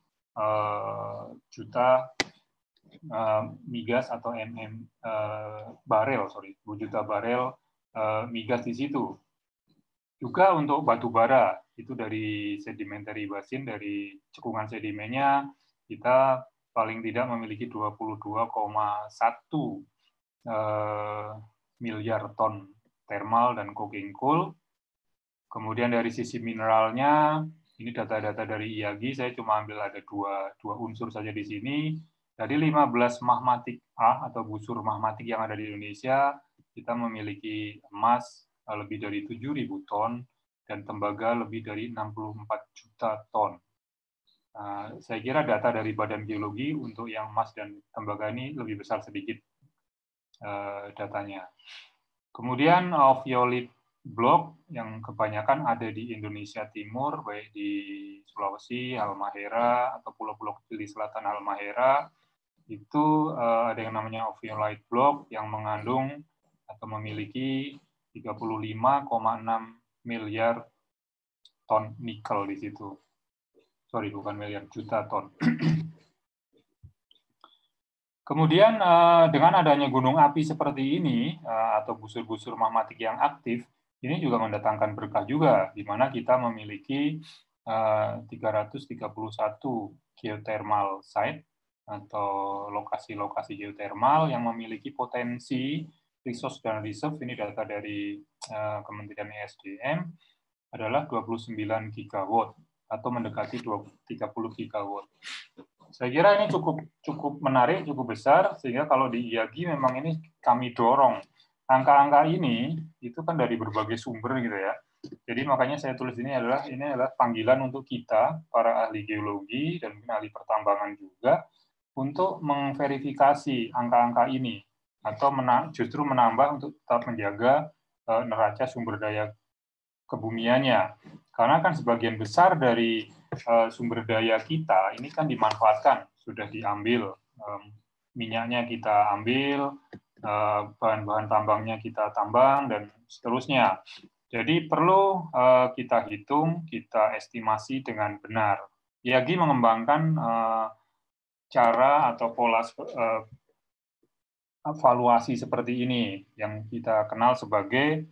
juta migas atau barel, 10 juta barel migas di situ. Juga untuk batu bara, itu dari sedimentary basin, dari cekungan sedimennya, kita paling tidak memiliki 22,1 miliar ton thermal dan coking coal. Kemudian dari sisi mineralnya, ini data-data dari IAGI, saya cuma ambil ada dua unsur saja di sini. Dari 15 magmatik A atau busur magmatik yang ada di Indonesia, kita memiliki emas lebih dari 7.000 ton dan tembaga lebih dari 64 juta ton. Saya kira data dari Badan Geologi untuk yang emas dan tembaga ini lebih besar sedikit datanya. Kemudian ophiolite block yang kebanyakan ada di Indonesia Timur, baik di Sulawesi, Halmahera, atau pulau-pulau kecil di selatan Halmahera, itu ada yang namanya ophiolite block yang mengandung atau memiliki 35,6 miliar ton nikel di situ. Sorry, bukan miliar, juta ton. Kemudian dengan adanya gunung api seperti ini atau busur-busur magmatik yang aktif, ini juga mendatangkan berkah juga, di mana kita memiliki 331 geothermal site atau lokasi-lokasi geothermal yang memiliki potensi resource dan reserve, ini data dari Kementerian ESDM, adalah 29 gigawatt atau mendekati 30 gigawatt. Saya kira ini cukup menarik, cukup besar, sehingga kalau di IAGI memang ini kami dorong. Angka-angka ini itu kan dari berbagai sumber gitu ya. Jadi makanya saya tulis ini adalah panggilan untuk kita, para ahli geologi dan mungkin ahli pertambangan juga, untuk memverifikasi angka-angka ini, atau justru menambah untuk tetap menjaga neraca sumber daya kebumiannya. Karena kan sebagian besar dari sumber daya kita ini kan dimanfaatkan, sudah diambil, minyaknya kita ambil, bahan-bahan tambangnya kita tambang, dan seterusnya. Jadi perlu kita hitung, kita estimasi dengan benar. IAGI mengembangkan cara atau pola evaluasi seperti ini, yang kita kenal sebagai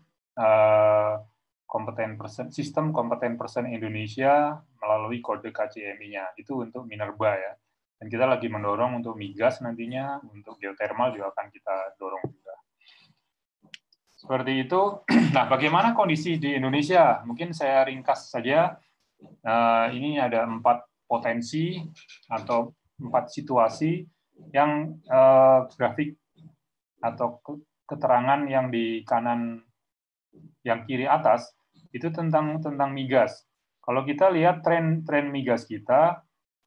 sistem kompeten persen Indonesia melalui kode KCMI-nya. Itu untuk minerba ya. Dan kita lagi mendorong untuk migas nantinya, untuk geothermal juga akan kita dorong juga. Seperti itu. Nah, bagaimana kondisi di Indonesia? Mungkin saya ringkas saja. Ini ada 4 potensi atau 4 situasi yang grafik atau keterangan yang di kanan, yang kiri atas, itu tentang migas. Kalau kita lihat tren migas kita,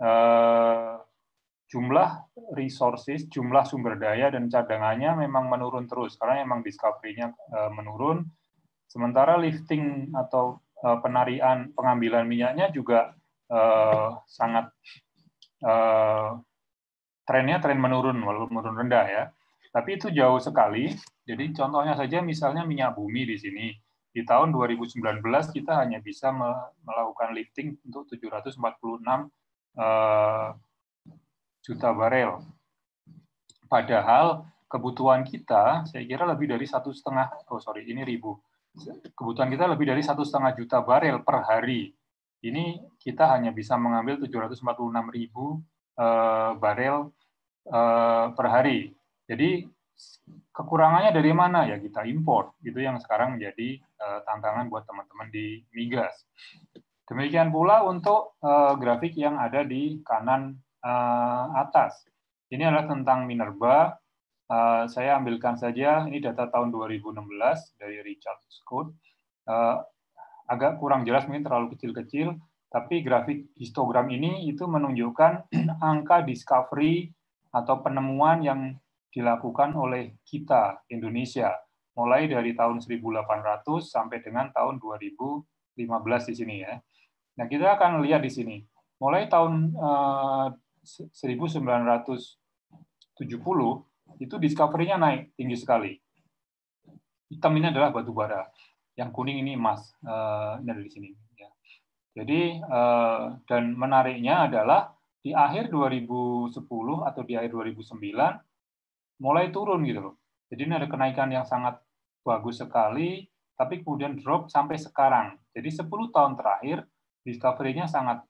jumlah resources, jumlah sumber daya dan cadangannya memang menurun terus, karena memang discovery-nya menurun, sementara lifting atau pengambilan minyaknya juga sangat trennya tren menurun, walaupun menurun rendah ya. Tapi itu jauh sekali. Jadi contohnya saja misalnya minyak bumi di sini. Di tahun 2019 kita hanya bisa melakukan lifting untuk 746 juta barel. Padahal kebutuhan kita, saya kira lebih dari 1,5, ini ribu. Kebutuhan kita lebih dari 1,5 juta barel per hari. Ini kita hanya bisa mengambil 746.000 barel per hari. Jadi kekurangannya dari mana? Ya kita impor. Itu yang sekarang menjadi tantangan buat teman-teman di migas. Demikian pula untuk grafik yang ada di kanan atas. Ini adalah tentang minerba. Saya ambilkan saja, ini data tahun 2016 dari Richard Scott. Agak kurang jelas, mungkin terlalu kecil-kecil, tapi grafik histogram ini itu menunjukkan angka discovery atau penemuan yang dilakukan oleh kita, Indonesia, mulai dari tahun 1800 sampai dengan tahun 2015 di sini ya. Nah, kita akan lihat di sini, mulai tahun 1970 itu discovery-nya naik tinggi sekali. Hitam ini adalah batu bara, yang kuning ini emas, ini ada di sini. Ya. Jadi dan menariknya adalah di akhir 2010 atau di akhir 2009 mulai turun gitu loh. Jadi ini ada kenaikan yang sangat bagus sekali, tapi kemudian drop sampai sekarang. Jadi 10 tahun terakhir discovery-nya sangat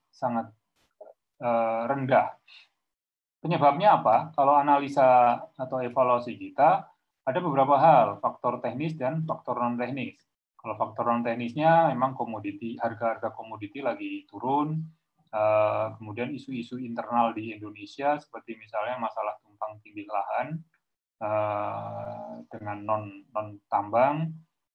rendah. Penyebabnya apa? Kalau analisa atau evaluasi kita, ada beberapa hal, faktor teknis dan faktor non-teknis. Kalau faktor non-teknisnya memang komoditi, harga-harga komoditi lagi turun, kemudian isu-isu internal di Indonesia, seperti misalnya masalah tumpang tindih lahan dengan non-tambang,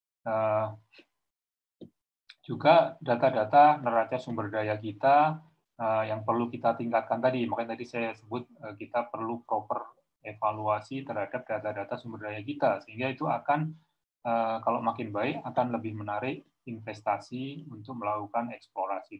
juga data-data neraca sumber daya kita yang perlu kita tingkatkan tadi. Makanya tadi saya sebut kita perlu proper evaluasi terhadap data-data sumber daya kita, sehingga itu akan kalau makin baik akan lebih menarik investasi untuk melakukan eksplorasi.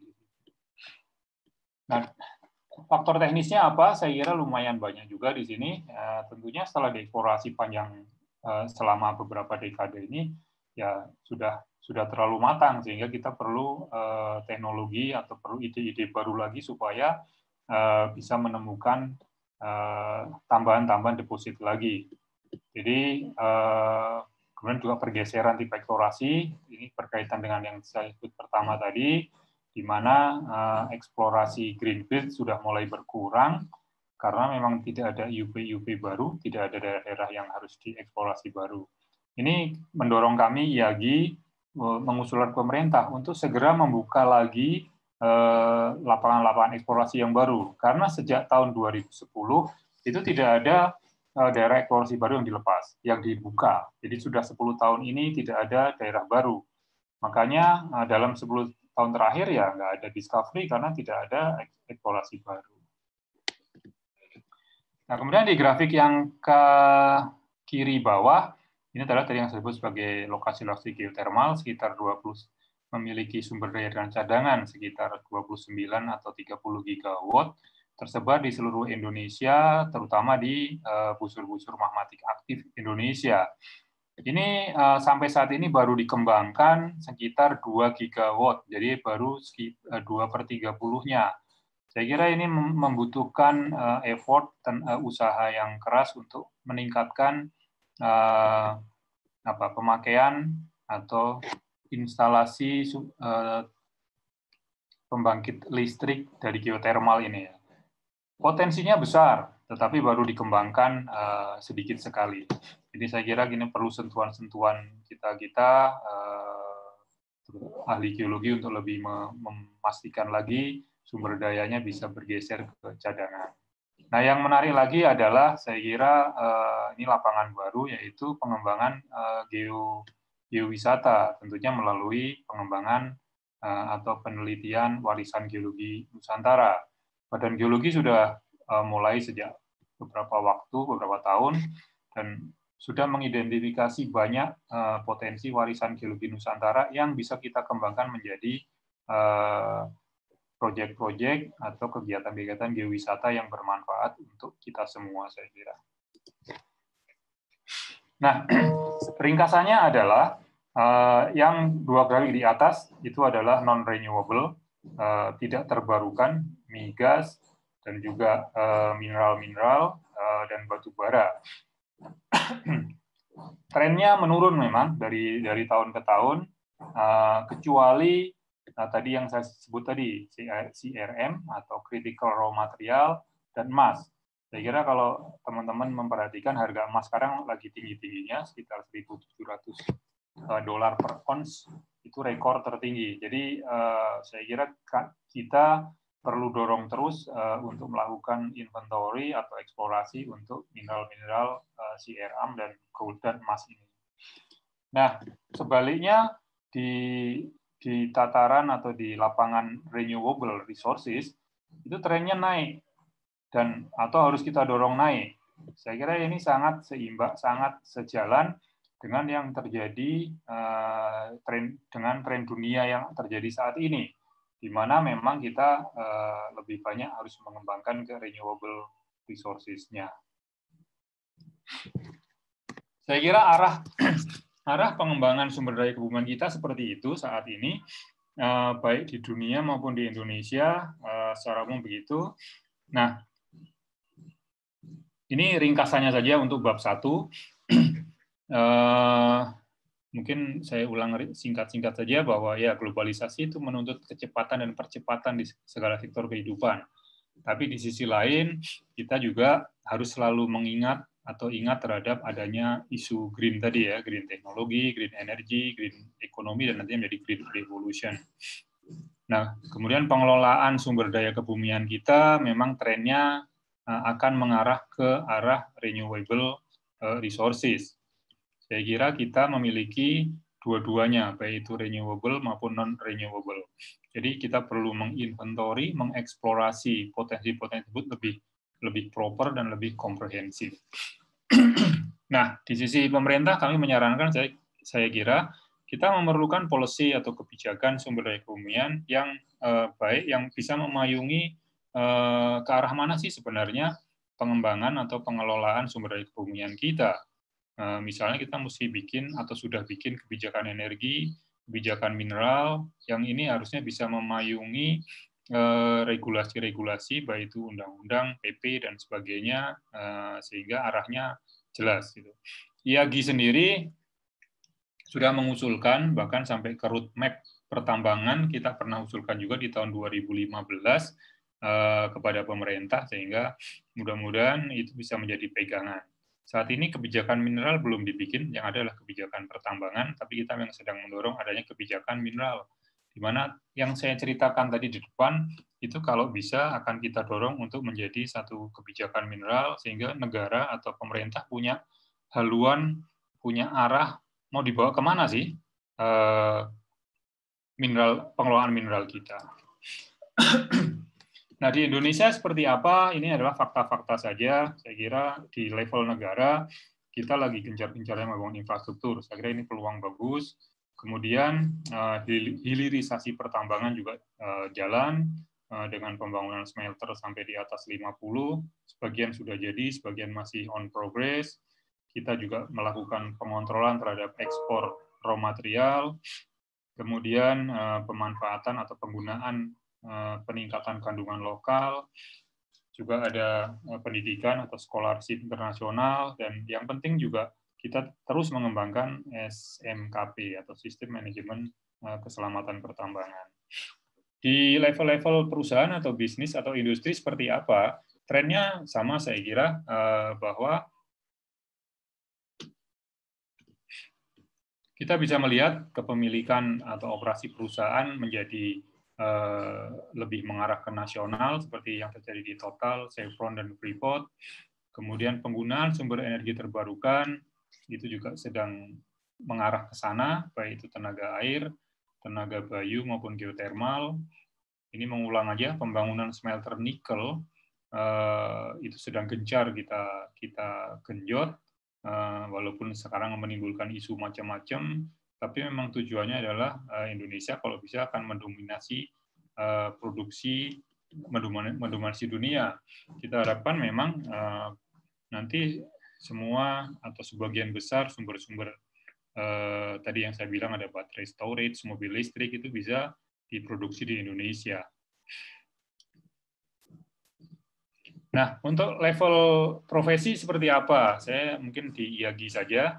Nah, faktor teknisnya apa? Saya kira lumayan banyak juga di sini. Tentunya setelah dieksplorasi panjang selama beberapa dekade ini, ya sudah terlalu matang, sehingga kita perlu teknologi atau perlu ide-ide baru lagi supaya bisa menemukan tambahan-tambahan deposit lagi. Jadi kemudian juga pergeseran tipe eksplorasi, ini berkaitan dengan yang saya sebut pertama tadi, di mana eksplorasi greenfield sudah mulai berkurang karena memang tidak ada IUP baru, tidak ada daerah-daerah yang harus dieksplorasi baru. Ini mendorong kami IAGI mengusulkan pemerintah untuk segera membuka lagi lapangan-lapangan eksplorasi yang baru, karena sejak tahun 2010 itu tidak ada daerah eksplorasi baru yang dilepas, yang dibuka. Jadi sudah 10 tahun ini tidak ada daerah baru. Makanya dalam 10 tahun terakhir ya nggak ada discovery karena tidak ada eksplorasi baru. Nah, kemudian di grafik yang ke kiri bawah, ini adalah tadi yang saya sebut sebagai lokasi-lokasi geotermal, sekitar 20, memiliki sumber daya dan cadangan sekitar 29 atau 30 gigawatt, tersebar di seluruh Indonesia, terutama di busur-busur magmatik aktif Indonesia. Ini sampai saat ini baru dikembangkan sekitar 2 gigawatt, jadi baru 2/30-nya. Saya kira ini membutuhkan effort dan usaha yang keras untuk meningkatkan pemakaian atau instalasi pembangkit listrik dari geotermal ini. Potensinya besar, tetapi baru dikembangkan sedikit sekali. Jadi saya kira ini perlu sentuhan-sentuhan kita ahli geologi untuk lebih memastikan lagi sumber dayanya bisa bergeser ke cadangan. Nah, yang menarik lagi adalah saya kira ini lapangan baru, yaitu pengembangan geowisata, tentunya melalui pengembangan atau penelitian warisan geologi Nusantara. Badan Geologi sudah mulai sejak beberapa tahun, dan sudah mengidentifikasi banyak potensi warisan geologi Nusantara yang bisa kita kembangkan menjadi proyek-proyek atau kegiatan-kegiatan geowisata yang bermanfaat untuk kita semua, saya kira. Nah, ringkasannya adalah yang dua grafik di atas itu adalah non-renewable, tidak terbarukan, migas, dan juga mineral-mineral dan batu bara. Trennya menurun memang dari tahun ke tahun, kecuali tadi yang saya sebut tadi, CRM atau Critical Raw Material, dan emas. Saya kira kalau teman-teman memperhatikan harga emas sekarang lagi tinggi-tingginya, sekitar $1.700 per ons, itu rekor tertinggi. Jadi saya kira kita perlu dorong terus untuk melakukan inventory atau eksplorasi untuk mineral-mineral CRM dan gold dan emas ini. Nah, sebaliknya di tataran atau di lapangan renewable resources itu trennya naik atau harus kita dorong naik. Saya kira ini sangat seimbang, sangat sejalan dengan yang terjadi dengan tren dunia yang terjadi saat ini, di mana memang kita lebih banyak harus mengembangkan ke renewable resources-nya. Saya kira arah pengembangan sumber daya kebumen kita seperti itu saat ini. baik di dunia maupun di Indonesia, secara umum begitu. Nah, ini ringkasannya saja untuk bab 1. Mungkin saya ulang singkat-singkat saja bahwa ya globalisasi itu menuntut kecepatan dan percepatan di segala sektor kehidupan. Tapi di sisi lain, kita juga harus selalu mengingat atau ingat terhadap adanya isu green tadi ya, green teknologi, green energy, green ekonomi, dan nanti menjadi green revolution. Nah, kemudian pengelolaan sumber daya kebumian kita memang trennya akan mengarah ke arah renewable resources. Saya kira kita memiliki dua-duanya, baik itu renewable maupun non-renewable. Jadi kita perlu menginventori, mengeksplorasi potensi-potensi tersebut lebih proper dan lebih komprehensif. Nah, di sisi pemerintah kami menyarankan, saya kira kita memerlukan policy atau kebijakan sumber daya kebumian yang baik, yang bisa memayungi ke arah mana sih sebenarnya pengembangan atau pengelolaan sumber daya kebumian kita. Misalnya kita mesti bikin atau sudah bikin kebijakan energi, kebijakan mineral, yang ini harusnya bisa memayungi regulasi-regulasi, baik itu undang-undang, PP, dan sebagainya, sehingga arahnya jelas. Gitu. IAGI sendiri sudah mengusulkan, bahkan sampai ke roadmap pertambangan, kita pernah usulkan juga di tahun 2015 kepada pemerintah, sehingga mudah-mudahan itu bisa menjadi pegangan. Saat ini kebijakan mineral belum dibikin, yang ada adalah kebijakan pertambangan, tapi kita memang sedang mendorong adanya kebijakan mineral, di mana yang saya ceritakan tadi di depan, itu kalau bisa akan kita dorong untuk menjadi satu kebijakan mineral, sehingga negara atau pemerintah punya haluan, punya arah, mau dibawa kemana sih pengelolaan mineral kita. Nah, di Indonesia seperti apa? Ini adalah fakta-fakta saja. Saya kira di level negara, kita lagi gencar-gencarnya membangun infrastruktur. Saya kira ini peluang bagus. Kemudian, hilirisasi pertambangan juga jalan dengan pembangunan smelter sampai di atas 50. Sebagian sudah jadi, sebagian masih on progress. Kita juga melakukan pengontrolan terhadap ekspor raw material. Kemudian, pemanfaatan atau penggunaan peningkatan kandungan lokal, juga ada pendidikan atau scholarship internasional, dan yang penting juga kita terus mengembangkan SMKP atau Sistem Manajemen Keselamatan Pertambangan. Di level-level perusahaan atau bisnis atau industri seperti apa? Trennya sama saya kira, bahwa kita bisa melihat kepemilikan atau operasi perusahaan menjadi lebih mengarah ke nasional, seperti yang terjadi di Total, Chevron, dan Freeport. Kemudian penggunaan sumber energi terbarukan, itu juga sedang mengarah ke sana, baik itu tenaga air, tenaga bayu, maupun geotermal. Ini mengulang aja, pembangunan smelter nikel, itu sedang gencar kita genjot, walaupun sekarang menimbulkan isu macam-macam, tapi memang tujuannya adalah Indonesia kalau bisa akan mendominasi produksi, mendominasi dunia. Kita harapkan memang nanti semua atau sebagian besar sumber-sumber tadi yang saya bilang ada baterai storage, mobil listrik, itu bisa diproduksi di Indonesia. Nah, untuk level profesi seperti apa? Saya mungkin di IAGI saja.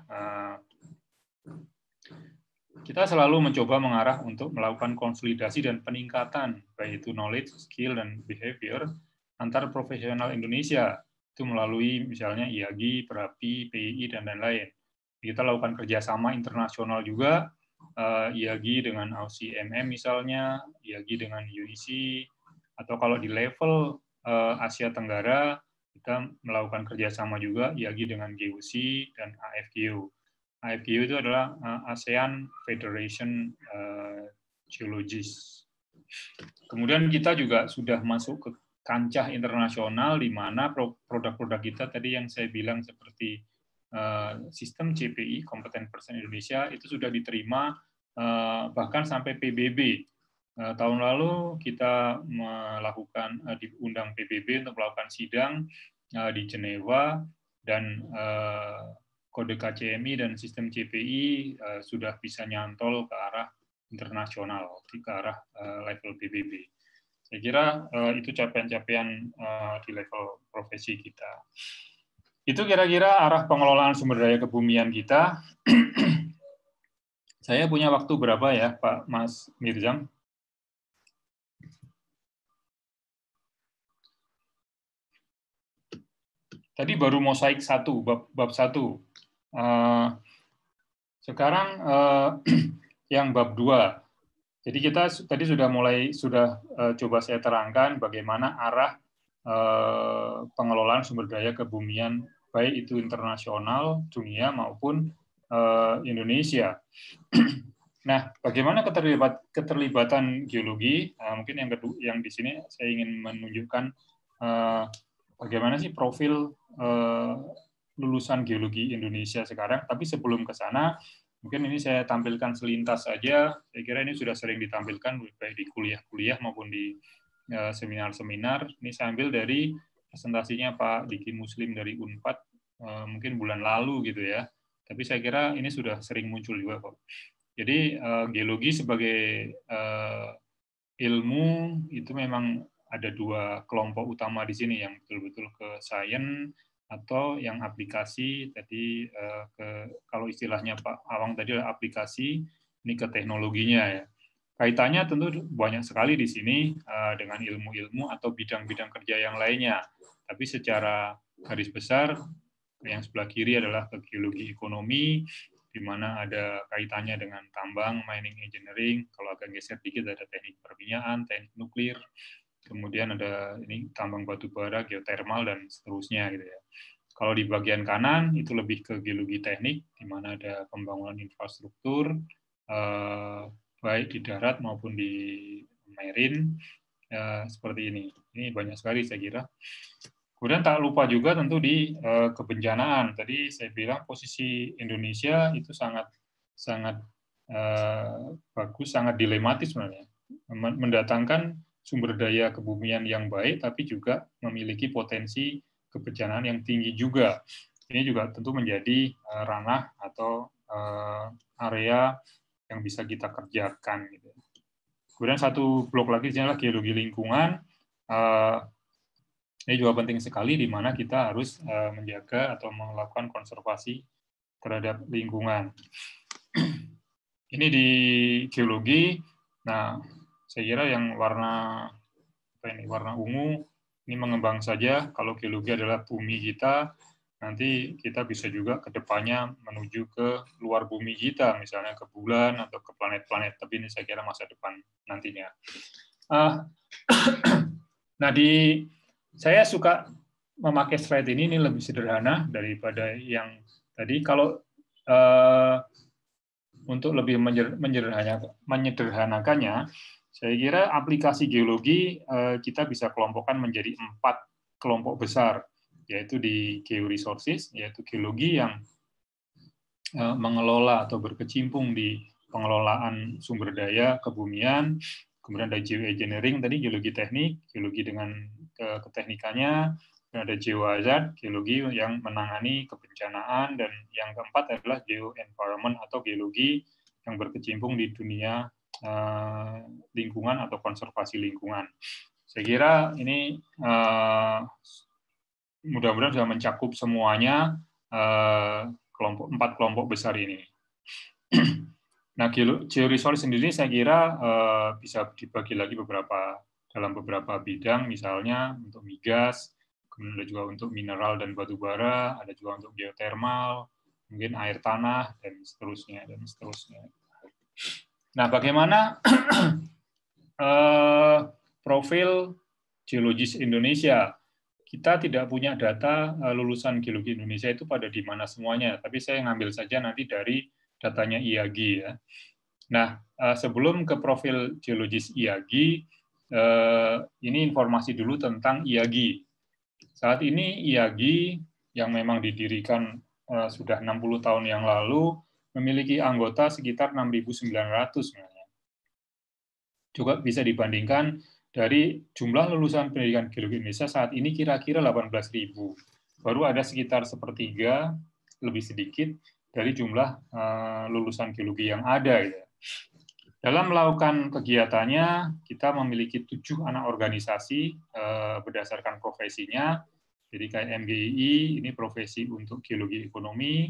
Kita selalu mencoba mengarah untuk melakukan konsolidasi dan peningkatan, baik itu knowledge, skill, dan behavior antar profesional Indonesia. Itu melalui misalnya IAGI, PERAPI, PII, dan lain-lain. Kita lakukan kerjasama internasional juga, IAGI dengan AUSI-MM misalnya, IAGI dengan UIC, atau kalau di level Asia Tenggara, kita melakukan kerjasama juga, IAGI dengan GUC dan AFGU. AFGU itu adalah ASEAN Federation Geologists. Kemudian kita juga sudah masuk ke kancah internasional, di mana produk-produk kita tadi yang saya bilang seperti sistem CPI, Competent Person Indonesia, itu sudah diterima bahkan sampai PBB. Tahun lalu kita melakukan, diundang PBB untuk melakukan sidang di Jenewa, dan kode KCMI dan sistem CPI sudah bisa nyantol ke arah internasional ke arah level PBB. Saya kira itu capaian-capaian di level profesi kita. Itu kira-kira arah pengelolaan sumber daya kebumian kita. Saya punya waktu berapa ya, Pak Mas Mirzam? Tadi baru mosaik 1, bab 1. Sekarang yang bab 2. Jadi kita tadi sudah coba saya terangkan bagaimana arah pengelolaan sumber daya kebumian baik itu internasional, dunia maupun Indonesia. Nah, bagaimana keterlibatan geologi? Mungkin yang di sini saya ingin menunjukkan bagaimana sih profil lulusan geologi Indonesia sekarang. Tapi sebelum ke sana, mungkin ini saya tampilkan selintas saja. Saya kira ini sudah sering ditampilkan baik di kuliah-kuliah maupun di seminar-seminar. Ini saya ambil dari presentasinya Pak Diki Muslim dari Unpad, mungkin bulan lalu gitu ya. Tapi saya kira ini sudah sering muncul juga kok. Jadi geologi sebagai ilmu itu memang ada 2 kelompok utama di sini, yang betul-betul ke sains atau yang aplikasi. Tadi kalau istilahnya Pak Awang tadi adalah aplikasi, ini ke teknologinya ya. Kaitannya tentu banyak sekali di sini dengan ilmu-ilmu atau bidang-bidang kerja yang lainnya. Tapi secara garis besar yang sebelah kiri adalah ke geologi ekonomi, di mana ada kaitannya dengan tambang, mining engineering. Kalau agak geser dikit ada teknik perminyakan, teknik nuklir. Kemudian ada ini tambang batu bara, geotermal, dan seterusnya gitu ya. Kalau di bagian kanan itu lebih ke geologi teknik, di mana ada pembangunan infrastruktur, baik di darat maupun di marine, seperti ini. Ini banyak sekali saya kira. Kemudian tak lupa juga tentu di kebencanaan. Tadi saya bilang posisi Indonesia itu sangat bagus, sangat dilematis sebenarnya. Mendatangkan sumber daya kebumian yang baik, tapi juga memiliki potensi kebencanaan yang tinggi juga. Ini juga tentu menjadi ranah atau area yang bisa kita kerjakan. Gitu. Kemudian satu blok lagi adalah geologi lingkungan. Ini juga penting sekali, di mana kita harus menjaga atau melakukan konservasi terhadap lingkungan. Ini di geologi. Nah, saya kira yang warna ungu ini mengembang saja. Kalau geologi adalah bumi kita, nanti kita bisa juga ke depannya menuju ke luar bumi kita, misalnya ke bulan atau ke planet-planet. Tapi ini saya kira masa depan nantinya. Nah, saya suka memakai slide ini lebih sederhana daripada yang tadi. Kalau untuk lebih menyederhanakannya, saya kira aplikasi geologi kita bisa kelompokkan menjadi 4 kelompok besar, yaitu di georesources, yaitu geologi yang mengelola atau berkecimpung di pengelolaan sumber daya kebumian. Kemudian ada geoengineering, tadi geologi teknik, geologi dengan keteknikannya. Dan ada geohazard, geologi yang menangani kebencanaan. Dan yang keempat adalah geoenvironment atau geologi yang berkecimpung di dunia lingkungan atau konservasi lingkungan. Saya kira ini mudah-mudahan sudah mencakup semuanya 4 kelompok besar ini. Nah, georesource sendiri saya kira bisa dibagi lagi dalam beberapa bidang, misalnya untuk migas, kemudian ada juga untuk mineral dan batu bara, ada juga untuk geotermal, mungkin air tanah, dan seterusnya. Nah, bagaimana profil geologis Indonesia? Kita tidak punya data lulusan geologi Indonesia itu pada di mana semuanya, tapi saya ngambil saja nanti dari datanya IAGI ya. Nah, sebelum ke profil geologis IAGI, ini informasi dulu tentang IAGI. Saat ini IAGI yang memang didirikan sudah 60 tahun yang lalu memiliki anggota sekitar 6.900 sebenarnya. Juga bisa dibandingkan dari jumlah lulusan pendidikan geologi Indonesia saat ini kira-kira 18.000. Baru ada sekitar sepertiga, lebih sedikit, dari jumlah lulusan geologi yang ada. Gitu. Dalam melakukan kegiatannya, kita memiliki 7 anak organisasi berdasarkan profesinya. Jadi kayak MGII, ini profesi untuk geologi ekonomi.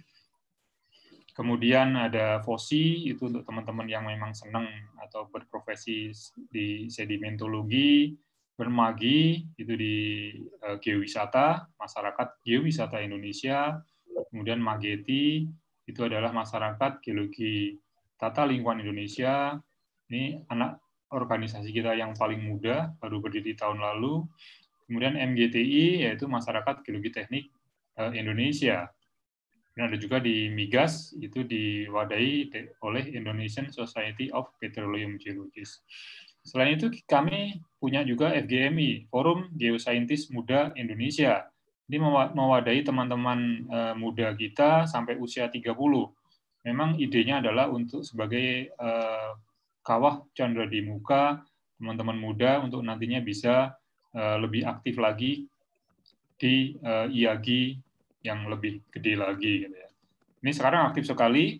Kemudian ada FOSI, itu untuk teman-teman yang memang senang atau berprofesi di sedimentologi. Bermagi, itu di geowisata, masyarakat geowisata Indonesia. Kemudian Mageti, itu adalah masyarakat geologi Tata Lingkungan Indonesia. Ini anak organisasi kita yang paling muda, baru berdiri tahun lalu. Kemudian MGTI, yaitu Masyarakat Geologi Teknik Indonesia. Dan ada juga di Migas, itu diwadahi oleh Indonesian Society of Petroleum Geologists. Selain itu, kami punya juga FGMI, Forum Geoscientist Muda Indonesia. Ini mewadahi teman-teman muda kita sampai usia 30. Memang idenya adalah untuk sebagai kawah Chandra di muka teman-teman muda untuk nantinya bisa lebih aktif lagi di IAGI yang lebih gede lagi. Gitu ya. Ini sekarang aktif sekali.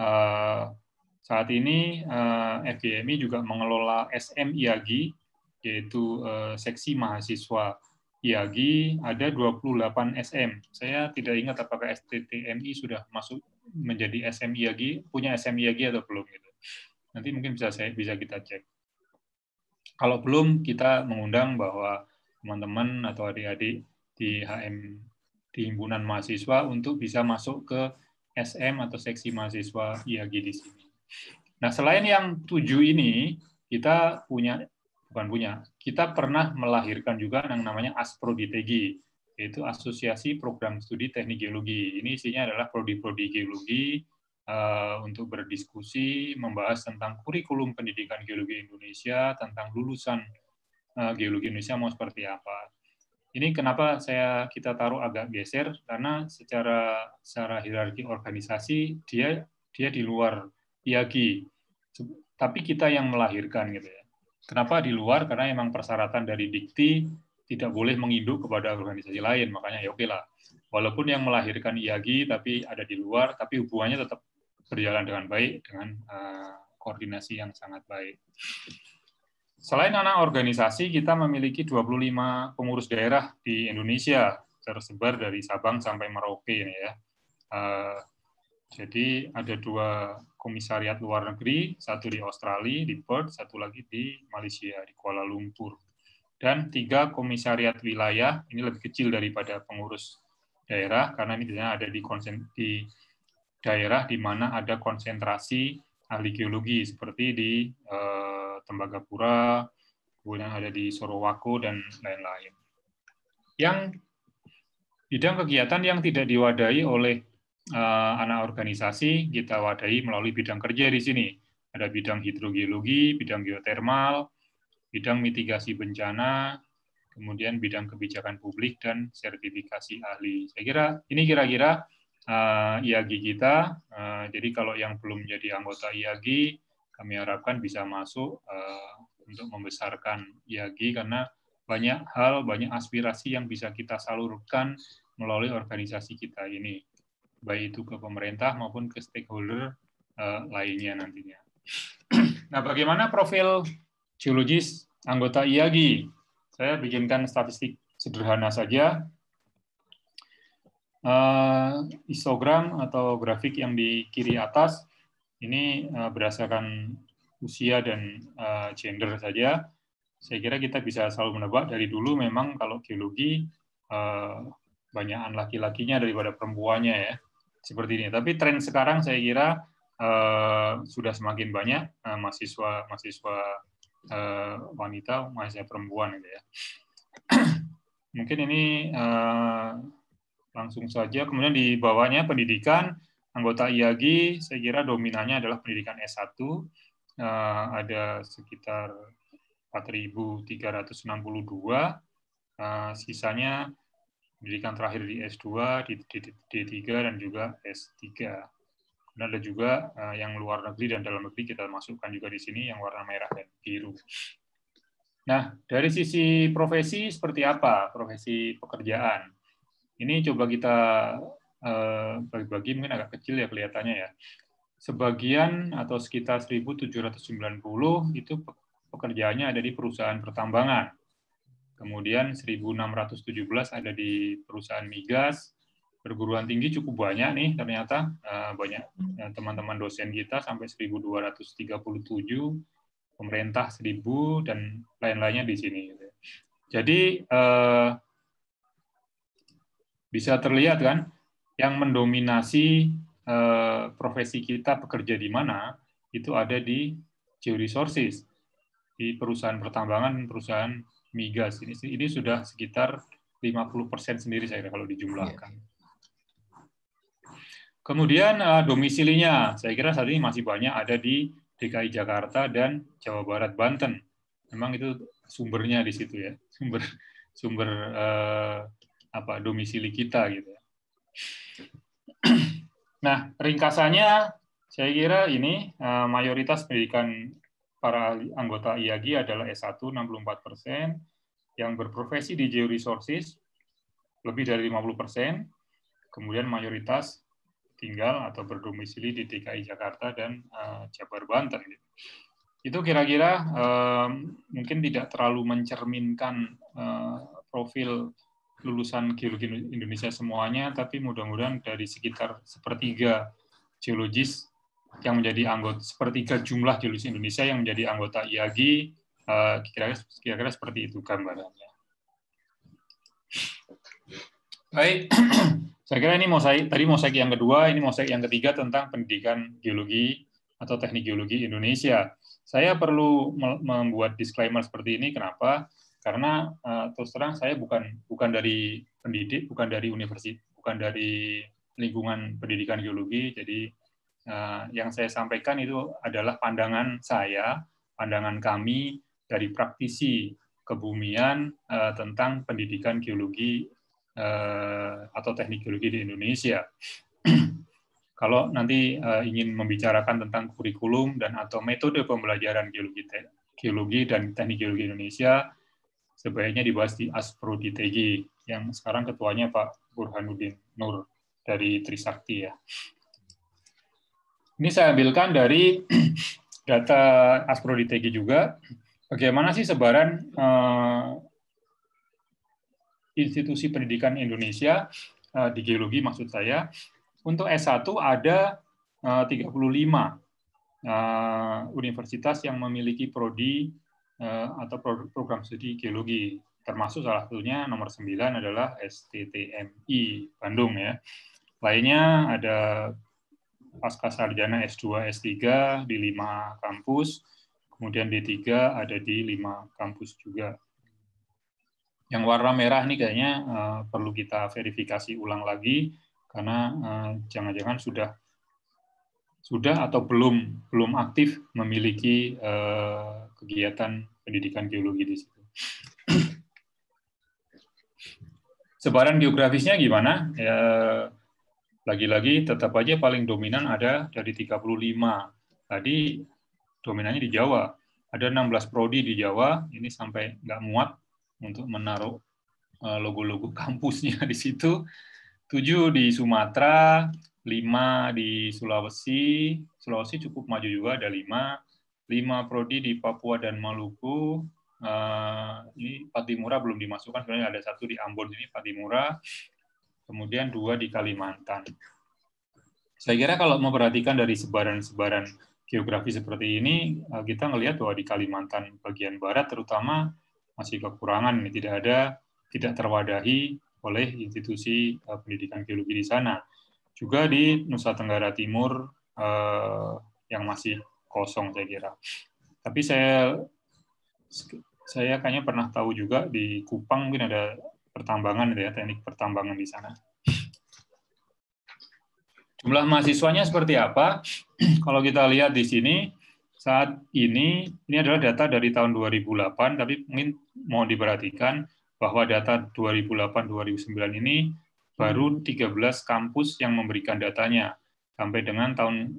Saat ini FGMI juga mengelola SM IAGI, yaitu seksi mahasiswa IAGI, ada 28 SM. Saya tidak ingat apakah STTMI sudah masuk menjadi SM IAGI, punya SM IAGI atau belum. Gitu. Nanti mungkin bisa kita cek. Kalau belum, kita mengundang bahwa teman-teman atau adik-adik di di himpunan mahasiswa untuk bisa masuk ke SM atau seksi mahasiswa IAGI di sini. Nah, selain yang 7 ini, kita kita pernah melahirkan juga yang namanya ASPRODITEGI, yaitu Asosiasi Program Studi Teknik Geologi. Ini isinya adalah prodi-prodi geologi untuk berdiskusi, membahas tentang kurikulum pendidikan geologi Indonesia, tentang lulusan geologi Indonesia mau seperti apa. Ini kenapa kita taruh agak geser, karena secara hierarki organisasi dia di luar IAGI, tapi kita yang melahirkan gitu ya. Kenapa di luar? Karena memang persyaratan dari Dikti tidak boleh menginduk kepada organisasi lain, makanya ya oke lah. Walaupun yang melahirkan IAGI tapi ada di luar, tapi hubungannya tetap berjalan dengan baik, dengan koordinasi yang sangat baik. Selain anak organisasi, kita memiliki 25 pengurus daerah di Indonesia, tersebar dari Sabang sampai Merauke ini ya. Jadi ada 2 komisariat luar negeri, satu di Australia, di Perth, satu lagi di Malaysia, di Kuala Lumpur. Dan 3 komisariat wilayah, ini lebih kecil daripada pengurus daerah, karena ini biasanya ada di daerah di mana ada konsentrasi ahli geologi, seperti di Tembagapura, kemudian ada di Sorowako, dan lain-lain. Yang bidang kegiatan yang tidak diwadahi oleh anak organisasi, kita wadahi melalui bidang kerja di sini. Ada bidang hidrogeologi, bidang geotermal, bidang mitigasi bencana, kemudian bidang kebijakan publik, dan sertifikasi ahli. Saya kira ini kira-kira IAGI kita. Jadi kalau yang belum menjadi anggota IAGI, kami harapkan bisa masuk untuk membesarkan IAGI, karena banyak hal, banyak aspirasi yang bisa kita salurkan melalui organisasi kita ini, baik itu ke pemerintah maupun ke stakeholder lainnya nantinya. Nah, bagaimana profil geologis anggota IAGI? Saya bikinkan statistik sederhana saja. Histogram atau grafik yang di kiri atas ini berdasarkan usia dan gender saja. Saya kira kita bisa selalu menebak dari dulu memang kalau geologi banyakan laki-lakinya daripada perempuannya ya, seperti ini. Tapi tren sekarang saya kira sudah semakin banyak mahasiswa wanita, mahasiswa perempuan gitu ya. Mungkin ini langsung saja. Kemudian di bawahnya pendidikan, anggota IAGI, saya kira dominannya adalah pendidikan S1, ada sekitar 4.362, sisanya pendidikan terakhir di S2, di D3, dan juga S3. Dan ada juga yang luar negeri dan dalam negeri, kita masukkan juga di sini yang warna merah dan biru. Nah, dari sisi profesi seperti apa? Profesi pekerjaan. Ini coba kita bagi-bagi, mungkin agak kecil ya kelihatannya ya. sebagian atau sekitar 1.790 itu pekerjaannya ada di perusahaan pertambangan. Kemudian 1.617 ada di perusahaan migas. Perguruan tinggi cukup banyak nih ternyata, banyak teman-teman dosen kita sampai 1.237, pemerintah 1.000, dan lain-lainnya di sini. Jadi bisa terlihat kan, yang mendominasi profesi kita bekerja di mana, itu ada di georesources, di perusahaan pertambangan, perusahaan migas. Ini sudah sekitar 50% sendiri saya kira kalau dijumlahkan. Kemudian domisilinya, saya kira saat ini masih banyak ada di DKI Jakarta dan Jawa Barat, Banten. Memang itu sumbernya di situ ya, sumber domisili kita gitu. Nah, ringkasannya saya kira ini mayoritas pendidikan para anggota IAGI adalah S1 64%, yang berprofesi di georesources lebih dari 50%, kemudian mayoritas tinggal atau berdomisili di DKI Jakarta dan Jabar, Banten. Itu kira-kira mungkin tidak terlalu mencerminkan profil lulusan geologi Indonesia semuanya, tapi mudah-mudahan dari sekitar sepertiga geologis yang menjadi anggota, sepertiga jumlah geologis Indonesia yang menjadi anggota IAGI, kira-kira seperti itu gambarannya. Baik, saya kira ini tadi mosaik yang kedua, ini mosaik yang ketiga tentang pendidikan geologi atau teknik geologi Indonesia. Saya perlu membuat disclaimer seperti ini, kenapa? Karena terus terang saya bukan dari pendidik, bukan dari universitas, bukan dari lingkungan pendidikan geologi. Jadi yang saya sampaikan itu adalah pandangan saya, pandangan kami dari praktisi kebumian tentang pendidikan geologi atau teknik geologi di Indonesia. Kalau nanti ingin membicarakan tentang kurikulum dan atau metode pembelajaran geologi dan teknik geologi Indonesia, sebaiknya dibahas di Asprodi-TG, yang sekarang ketuanya Pak Burhanuddin Nur dari Trisakti ya. Ini saya ambilkan dari data Asprodi-TG juga. Bagaimana sih sebaran institusi pendidikan Indonesia di geologi maksud saya. Untuk S1 ada 35 universitas yang memiliki prodi atau program studi geologi, termasuk salah satunya nomor 9 adalah STTMI Bandung ya. Lainnya ada pascasarjana S2, S3 di 5 kampus, kemudian D3 ada di 5 kampus juga. Yang warna merah ini kayaknya perlu kita verifikasi ulang lagi, karena jangan-jangan sudah atau belum aktif memiliki kegiatan pendidikan geologi di situ. Sebaran geografisnya gimana? Ya, lagi-lagi tetap aja paling dominan ada dari 35. Tadi dominannya di Jawa. Ada 16 prodi di Jawa, ini sampai nggak muat untuk menaruh logo-logo kampusnya di situ. 7 di Sumatera, 5 di Sulawesi. Sulawesi cukup maju juga, ada 5 prodi di Papua dan Maluku. Ini Patimura belum dimasukkan, sebenarnya ada 1 di Ambon, ini Patimura. Kemudian 2 di Kalimantan. Saya kira kalau memperhatikan dari sebaran-sebaran geografi seperti ini, kita ngelihat bahwa di Kalimantan bagian barat terutama masih kekurangan, tidak terwadahi oleh institusi pendidikan geologi di sana. Juga di Nusa Tenggara Timur yang masih kosong saya kira. Tapi saya kayaknya pernah tahu juga di Kupang mungkin ada pertambangan ya, teknik pertambangan di sana. Jumlah mahasiswanya seperti apa? Kalau kita lihat di sini, saat ini adalah data dari tahun 2008, tapi mungkin mau diperhatikan bahwa data 2008-2009 ini baru 13 kampus yang memberikan datanya. Sampai dengan tahun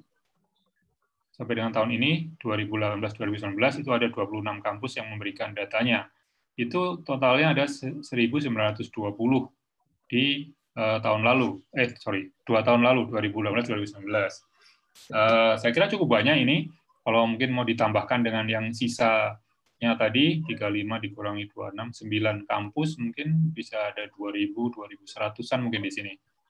ini, 2018-2019, itu ada 26 kampus yang memberikan datanya. Itu totalnya ada 1.920 di 2 tahun lalu, 2018-2019. Saya kira cukup banyak ini. Kalau mungkin mau ditambahkan dengan yang sisanya tadi, 35 dikurangi 26, 9 kampus, mungkin bisa ada 2.000, 2.100-an mungkin di sini.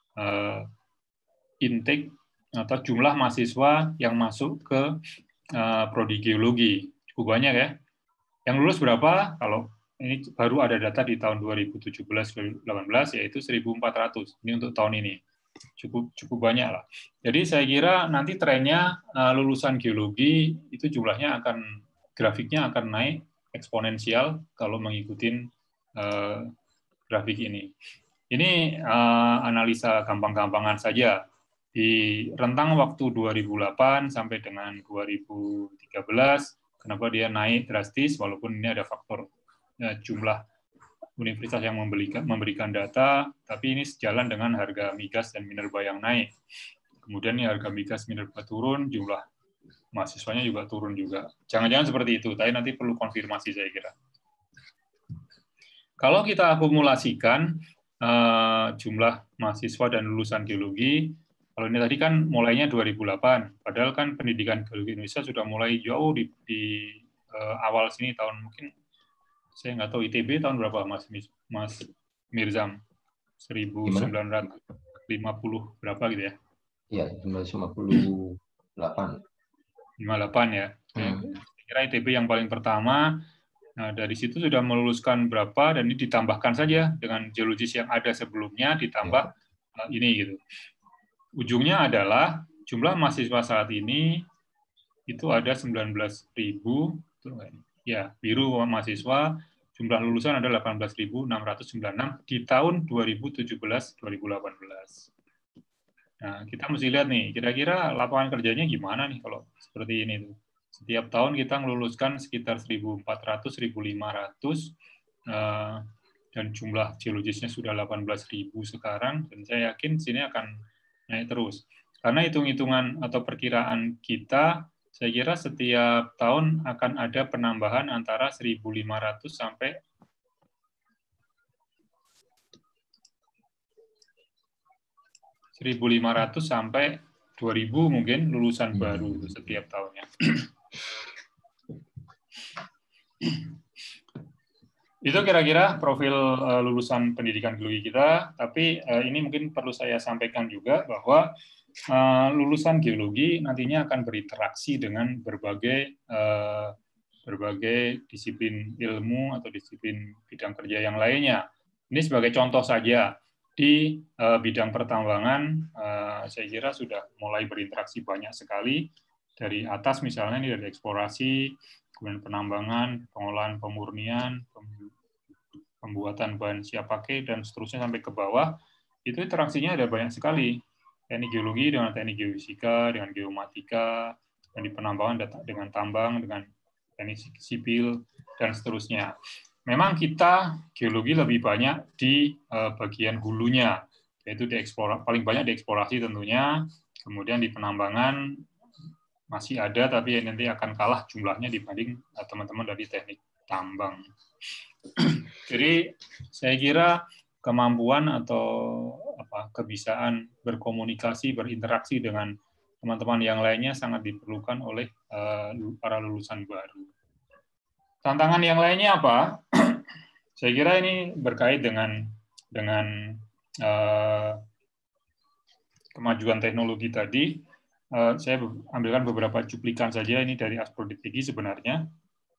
Intake atau jumlah mahasiswa yang masuk ke prodi geologi. Cukup banyak ya. Yang lulus berapa? Kalau ini baru ada data di tahun 2017-2018, yaitu 1.400. Ini untuk tahun ini. Cukup banyak lah. Jadi saya kira nanti trennya lulusan geologi itu jumlahnya grafiknya akan naik eksponensial kalau mengikuti grafik ini. Ini analisa gampang-gampangan saja. Di rentang waktu 2008 sampai dengan 2013, kenapa dia naik drastis walaupun ini ada faktor jumlah universitas yang memberikan data, tapi ini sejalan dengan harga migas dan minerba yang naik. Kemudian ini harga migas minerba turun, jumlah mahasiswanya juga turun juga. Jangan-jangan seperti itu, tapi nanti perlu konfirmasi saya kira. Kalau kita akumulasikan jumlah mahasiswa dan lulusan geologi, kalau ini tadi kan mulainya 2008, padahal kan pendidikan geologi Indonesia sudah mulai jauh di awal sini tahun mungkin saya nggak tahu ITB tahun berapa Mas Mirzam? 1950 berapa gitu ya? Iya, 1958. 58 ya. Saya kira ITB yang paling pertama. Nah, dari situ sudah meluluskan berapa dan ini ditambahkan saja dengan geologis yang ada sebelumnya ditambah ini gitu. Ujungnya adalah jumlah mahasiswa saat ini itu ada 19.000 ya, biru mahasiswa, jumlah lulusan ada 18.696 di tahun 2017-2018. Nah, kita mesti lihat nih, kira-kira lapangan kerjanya gimana nih kalau seperti ini tuh. Setiap tahun kita meluluskan sekitar 1.400-1.500 dan jumlah geologisnya sudah 18.000 sekarang, dan saya yakin sini akan naik terus. Karena hitung-hitungan atau perkiraan kita, saya kira setiap tahun akan ada penambahan antara 1.500 sampai 2.000 mungkin lulusan baru setiap tahunnya. Itu kira-kira profil lulusan pendidikan geologi kita, tapi ini mungkin perlu saya sampaikan juga bahwa lulusan geologi nantinya akan berinteraksi dengan berbagai disiplin ilmu atau disiplin bidang kerja yang lainnya. Ini sebagai contoh saja, di bidang pertambangan saya kira sudah mulai berinteraksi banyak sekali, dari atas misalnya ini dari eksplorasi, kemudian penambangan, pengolahan pemurnian, pembuatan bahan siap pakai, dan seterusnya sampai ke bawah, itu interaksinya ada banyak sekali. Teknik geologi dengan teknik geofisika, dengan geomatika, dan di penambangan dengan tambang, dengan teknik sipil, dan seterusnya. Memang kita geologi lebih banyak di bagian hulunya, yaitu paling banyak di eksplorasi tentunya, kemudian di penambangan masih ada, tapi nanti akan kalah jumlahnya dibanding teman-teman dari teknik tambang. Jadi saya kira kemampuan atau kebisaan berkomunikasi, berinteraksi dengan teman-teman yang lainnya sangat diperlukan oleh para lulusan baru. Tantangan yang lainnya apa? Saya kira ini berkait dengan kemajuan teknologi tadi. Saya ambilkan beberapa cuplikan saja ini dari Asproditigi sebenarnya.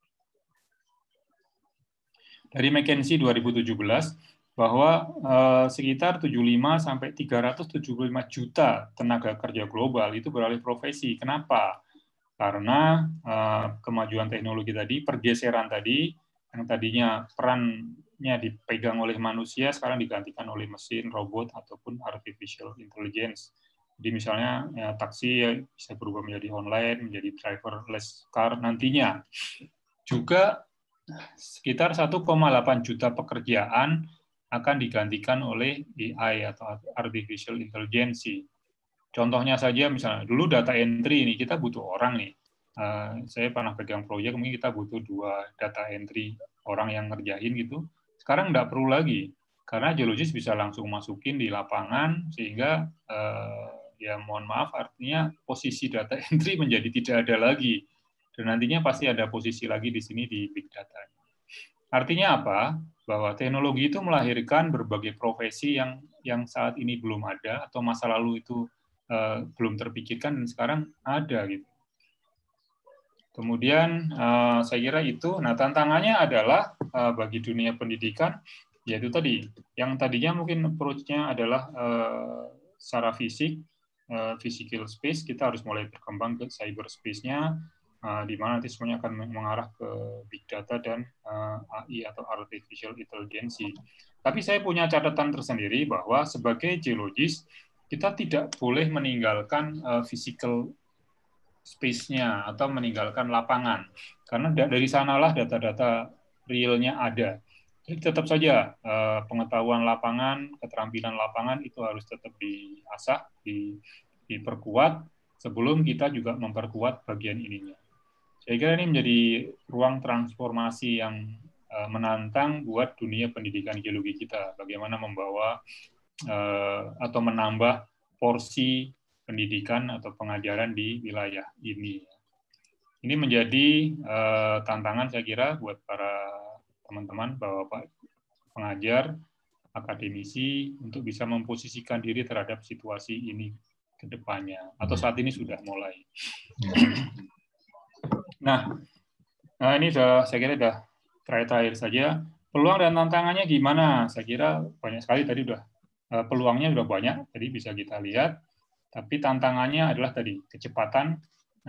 Dari McKinsey 2017, bahwa sekitar 75 sampai 375 juta tenaga kerja global itu beralih profesi. Kenapa? Karena kemajuan teknologi tadi, pergeseran tadi, yang tadinya perannya dipegang oleh manusia, sekarang digantikan oleh mesin, robot, ataupun artificial intelligence. Jadi misalnya taksi bisa berubah menjadi online, menjadi driverless car nantinya. Juga sekitar 1,8 juta pekerjaan akan digantikan oleh AI atau artificial intelligence. Contohnya saja misalnya, dulu data entry ini kita butuh orang nih. Saya pernah pegang proyek, mungkin kita butuh 2 data entry orang yang ngerjain gitu. Sekarang nggak perlu lagi, karena geologis bisa langsung masukin di lapangan, sehingga ya mohon maaf, artinya posisi data entry menjadi tidak ada lagi. Dan nantinya pasti ada posisi lagi di sini di big data. Artinya apa? Bahwa teknologi itu melahirkan berbagai profesi yang saat ini belum ada, atau masa lalu itu belum terpikirkan, dan sekarang ada gitu. Kemudian saya kira itu, nah tantangannya adalah bagi dunia pendidikan, yaitu tadi, yang tadinya mungkin approach-nya adalah secara fisik, physical space, kita harus mulai berkembang ke cyberspace-nya, di mana nanti semuanya akan mengarah ke big data dan AI atau artificial intelligence. Tapi saya punya catatan tersendiri bahwa sebagai geologis, kita tidak boleh meninggalkan physical space-nya atau meninggalkan lapangan, karena dari sanalah data-data realnya ada. Jadi tetap saja pengetahuan lapangan, keterampilan lapangan itu harus tetap diasah, diperkuat sebelum kita juga memperkuat bagian ininya. Saya kira ini menjadi ruang transformasi yang menantang buat dunia pendidikan geologi kita. Bagaimana membawa atau menambah porsi pendidikan atau pengajaran di wilayah ini. Ini menjadi tantangan saya kira buat para teman-teman, Bapak pengajar, akademisi, untuk bisa memposisikan diri terhadap situasi ini ke depannya, atau saat ini sudah mulai. Nah, ini saya kira sudah terakhir saja. Peluang dan tantangannya gimana? Saya kira banyak sekali tadi udah, peluangnya sudah banyak, jadi bisa kita lihat. Tapi tantangannya adalah tadi kecepatan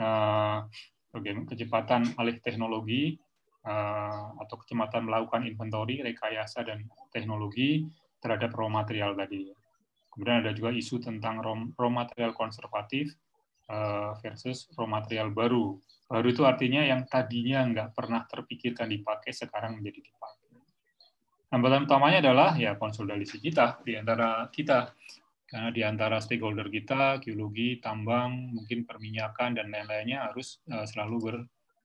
alih teknologi atau kecepatan melakukan inventory, rekayasa dan teknologi terhadap raw material tadi. Kemudian ada juga isu tentang raw material konservatif versus raw material baru. Baru itu artinya yang tadinya nggak pernah terpikirkan dipakai, sekarang menjadi dipakai. Hambatan utamanya adalah ya konsolidasi kita di antara kita. Karena di antara stakeholder kita, geologi, tambang, mungkin perminyakan, dan lain-lainnya harus selalu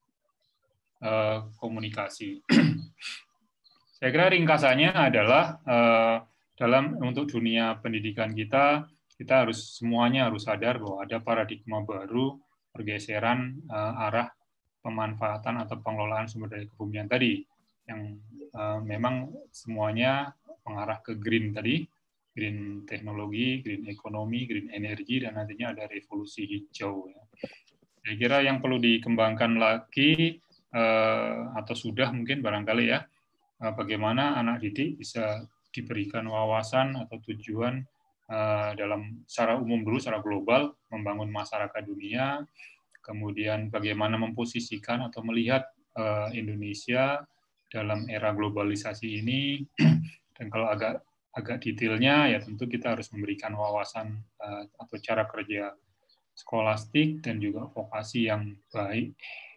berkomunikasi. Saya kira ringkasannya adalah untuk dunia pendidikan kita harus semuanya harus sadar bahwa ada paradigma baru, pergeseran arah pemanfaatan atau pengelolaan sumber daya kebumian tadi, yang memang semuanya mengarah ke green tadi, green teknologi, green ekonomi, green energi, dan nantinya ada revolusi hijau. Saya kira yang perlu dikembangkan lagi, atau sudah mungkin barangkali ya, bagaimana anak didik bisa diberikan wawasan atau tujuan dalam secara umum dulu, secara global, membangun masyarakat dunia, kemudian bagaimana memposisikan atau melihat Indonesia dalam era globalisasi ini, dan kalau agak detailnya ya tentu kita harus memberikan wawasan atau cara kerja skolastik dan juga vokasi yang baik.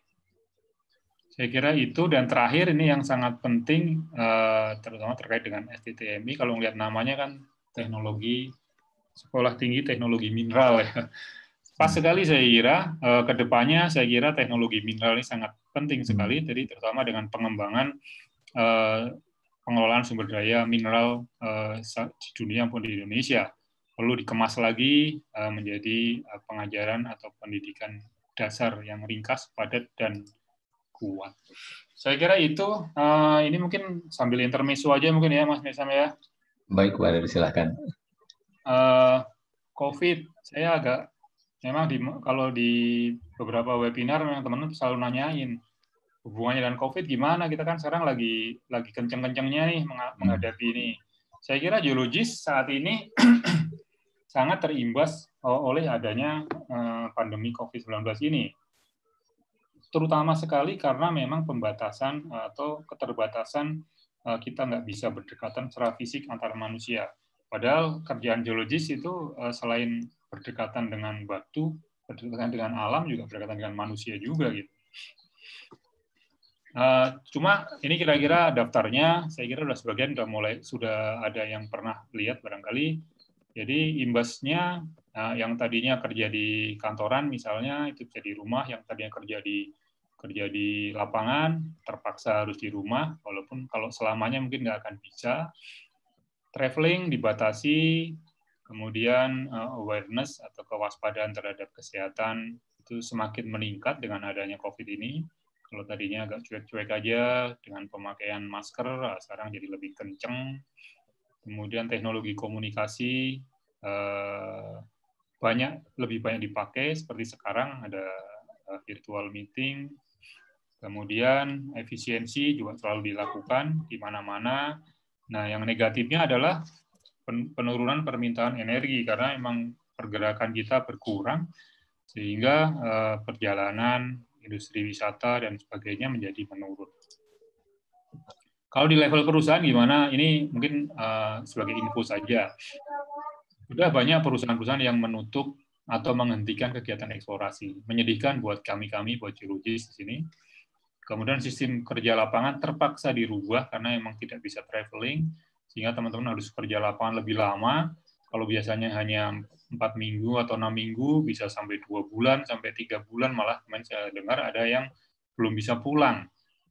Saya kira itu, dan terakhir ini yang sangat penting terutama terkait dengan STTMI, kalau melihat namanya kan teknologi Sekolah Tinggi Teknologi Mineral ya. Pas sekali saya kira ke depannya saya kira teknologi mineral ini sangat penting sekali, jadi terutama dengan pengembangan pengelolaan sumber daya mineral di dunia maupun di Indonesia. Perlu dikemas lagi menjadi pengajaran atau pendidikan dasar yang ringkas, padat, dan kuat. Saya kira itu, ini mungkin sambil intermezzo aja mungkin ya Mas Mesam ya. Baik, Pak Dari, silakan. COVID, saya agak, memang kalau di beberapa webinar memang teman-teman selalu nanyain, hubungannya dengan COVID gimana? Kita kan sekarang lagi kenceng-kencengnya nih menghadapi ini. Saya kira geologis saat ini sangat terimbas oleh adanya pandemi COVID-19 ini. Terutama sekali karena memang pembatasan atau keterbatasan kita nggak bisa berdekatan secara fisik antar manusia. Padahal kerjaan geologis itu selain berdekatan dengan batu, berdekatan dengan alam, juga berdekatan dengan manusia juga gitu. Cuma ini kira-kira daftarnya, saya kira sudah sebagian sudah ada yang pernah lihat barangkali. Jadi imbasnya yang tadinya kerja di kantoran misalnya itu bisa di rumah, yang tadinya kerja di lapangan terpaksa harus di rumah, walaupun kalau selamanya mungkin nggak akan bisa. Traveling dibatasi, Kemudian awareness atau kewaspadaan terhadap kesehatan itu semakin meningkat dengan adanya COVID ini. Kalau tadinya agak cuek-cuek aja dengan pemakaian masker, sekarang jadi lebih kenceng. Kemudian teknologi komunikasi lebih banyak dipakai, seperti sekarang ada virtual meeting. Kemudian efisiensi juga selalu dilakukan di mana-mana. Nah, yang negatifnya adalah penurunan permintaan energi karena memang pergerakan kita berkurang sehingga perjalanan, industri wisata dan sebagainya menjadi menurun. Kalau di level perusahaan gimana? Ini mungkin sebagai info saja. Sudah banyak perusahaan-perusahaan yang menutup atau menghentikan kegiatan eksplorasi. Menyedihkan buat kami-kami, buat geologis di sini. Kemudian sistem kerja lapangan terpaksa dirubah karena memang tidak bisa traveling, sehingga teman-teman harus kerja lapangan lebih lama. Kalau biasanya hanya 4 minggu atau 6 minggu, bisa sampai 2 bulan, sampai 3 bulan, malah kemarin saya dengar ada yang belum bisa pulang.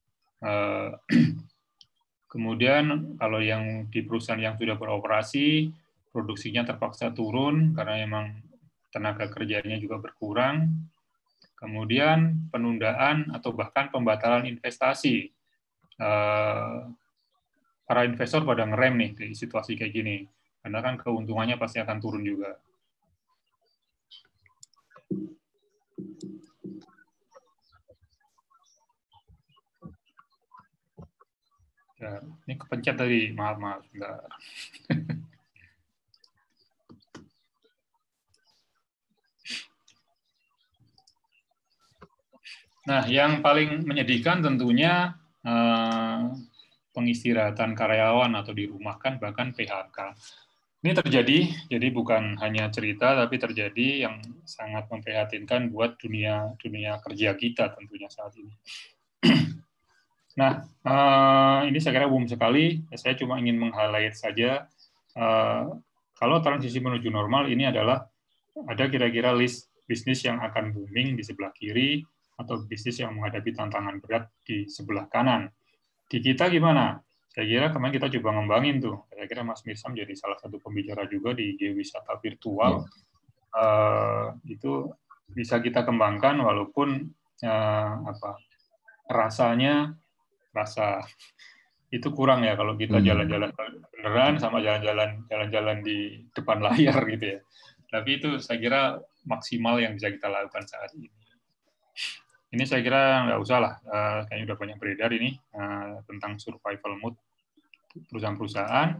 Kemudian kalau yang di perusahaan yang sudah beroperasi, produksinya terpaksa turun karena memang tenaga kerjanya juga berkurang. Kemudian penundaan atau bahkan pembatalan investasi. Para investor pada ngerem nih di situasi kayak gini, karena kan keuntungannya pasti akan turun juga. Ya, ini kepencet tadi, maaf, bentar. Nah, yang paling menyedihkan tentunya pengistirahatan karyawan atau dirumahkan, bahkan PHK. Ini terjadi, jadi bukan hanya cerita, tapi terjadi yang sangat memprihatinkan buat dunia kerja kita tentunya saat ini. Nah, ini saya kira umum sekali, saya cuma ingin meng-highlight saja, kalau transisi menuju normal ini adalah, ada kira-kira list bisnis yang akan booming di sebelah kiri, atau bisnis yang menghadapi tantangan berat di sebelah kanan. Di kita gimana? Saya kira kemarin kita coba ngembangin tuh. Saya kira Mas Mirsam jadi salah satu pembicara juga di geowisata virtual. Itu bisa kita kembangkan walaupun rasa itu kurang ya kalau kita jalan-jalan beneran sama jalan-jalan di depan layar gitu ya. Tapi itu saya kira maksimal yang bisa kita lakukan saat ini. Ini saya kira nggak usah lah, kayaknya udah banyak beredar ini tentang survival mode perusahaan-perusahaan.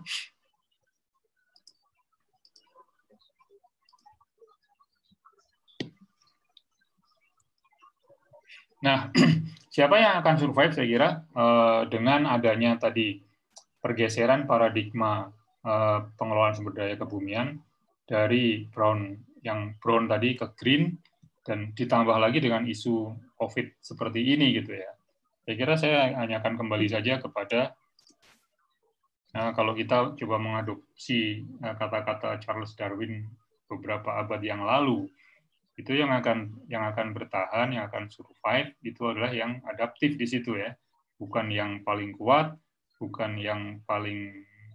Nah, siapa yang akan survive saya kira dengan adanya tadi pergeseran paradigma pengelolaan sumber daya kebumian dari brown tadi ke green, dan ditambah lagi dengan isu COVID seperti ini gitu ya. Saya kira saya hanya akan kembali saja kepada kalau kita coba mengadopsi kata-kata Charles Darwin beberapa abad yang lalu, itu yang akan bertahan, yang akan survive itu adalah yang adaptif di situ ya, bukan yang paling kuat, bukan yang paling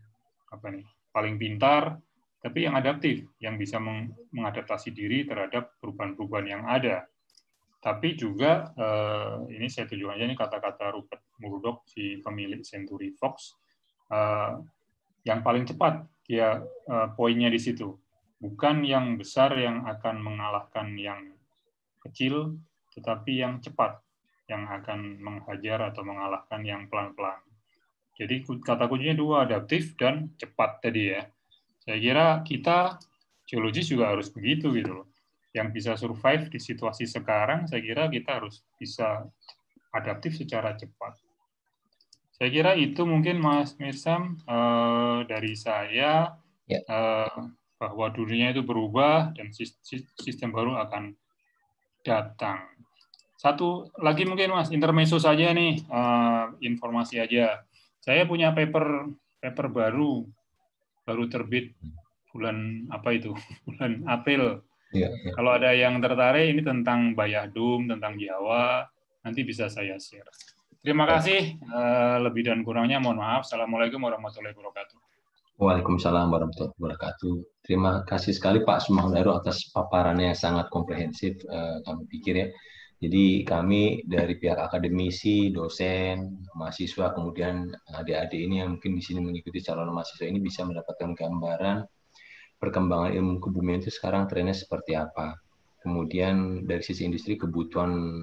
pintar, tapi yang adaptif, yang bisa mengadaptasi diri terhadap perubahan-perubahan yang ada. Tapi juga, ini saya tunjukkan aja, ini kata-kata Rupert Murdoch, si pemilik Century Fox, yang paling cepat, dia poinnya di situ. Bukan yang besar yang akan mengalahkan yang kecil, tetapi yang cepat, yang akan menghajar atau mengalahkan yang pelan-pelan. Jadi kata kuncinya dua, adaptif dan cepat tadi ya. Saya kira kita geologis juga harus begitu gitu loh. Yang bisa survive di situasi sekarang, saya kira kita harus bisa adaptif secara cepat. Saya kira itu mungkin Mas Mirsam dari saya, bahwa dunia itu berubah dan sistem baru akan datang. Satu lagi mungkin Mas, intermezzo saja nih, informasi aja. Saya punya paper baru terbit bulan bulan April. Kalau ada yang tertarik, ini tentang Bayah-Dum, tentang Jawa, nanti bisa saya share. Terima kasih, lebih dan kurangnya mohon maaf. Assalamualaikum warahmatullahi wabarakatuh. Waalaikumsalam warahmatullahi wabarakatuh. Terima kasih sekali Pak Sumandaru atas paparannya yang sangat komprehensif, kami pikir ya. Jadi kami dari pihak akademisi, dosen, mahasiswa, kemudian adik-adik ini yang mungkin di sini mengikuti calon mahasiswa ini bisa mendapatkan gambaran perkembangan ilmu kebumian itu sekarang trennya seperti apa. Kemudian dari sisi industri kebutuhan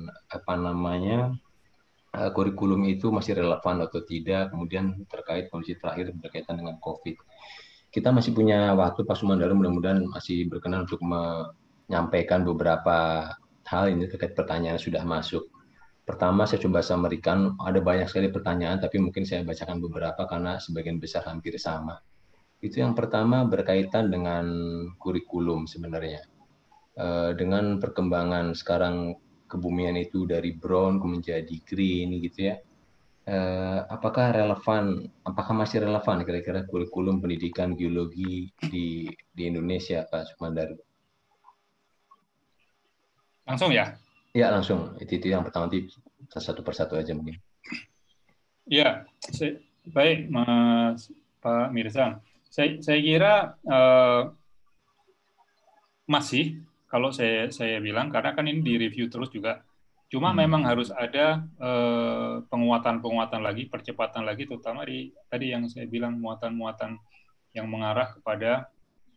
kurikulum itu masih relevan atau tidak, kemudian terkait kondisi terakhir berkaitan dengan COVID. Kita masih punya waktu, Pak Sumandaru, mudah-mudahan masih berkenan untuk menyampaikan beberapa hal ini terkait pertanyaan yang sudah masuk. Pertama, saya coba sampaikan, ada banyak sekali pertanyaan, tapi mungkin saya bacakan beberapa karena sebagian besar hampir sama. Itu yang pertama berkaitan dengan kurikulum sebenarnya. Dengan perkembangan sekarang kebumian itu dari brown menjadi green gitu ya. Apakah masih relevan kira-kira kurikulum pendidikan geologi di Indonesia, Pak Sumandaru? Langsung ya? Ya, langsung. Itu yang pertama, nanti satu persatu aja mungkin. Ya, baik Mas Pak Mirza. Saya kira masih, kalau saya bilang, karena kan ini direview terus juga. Cuma memang harus ada penguatan-penguatan lagi, percepatan lagi, terutama di tadi yang saya bilang muatan-muatan yang mengarah kepada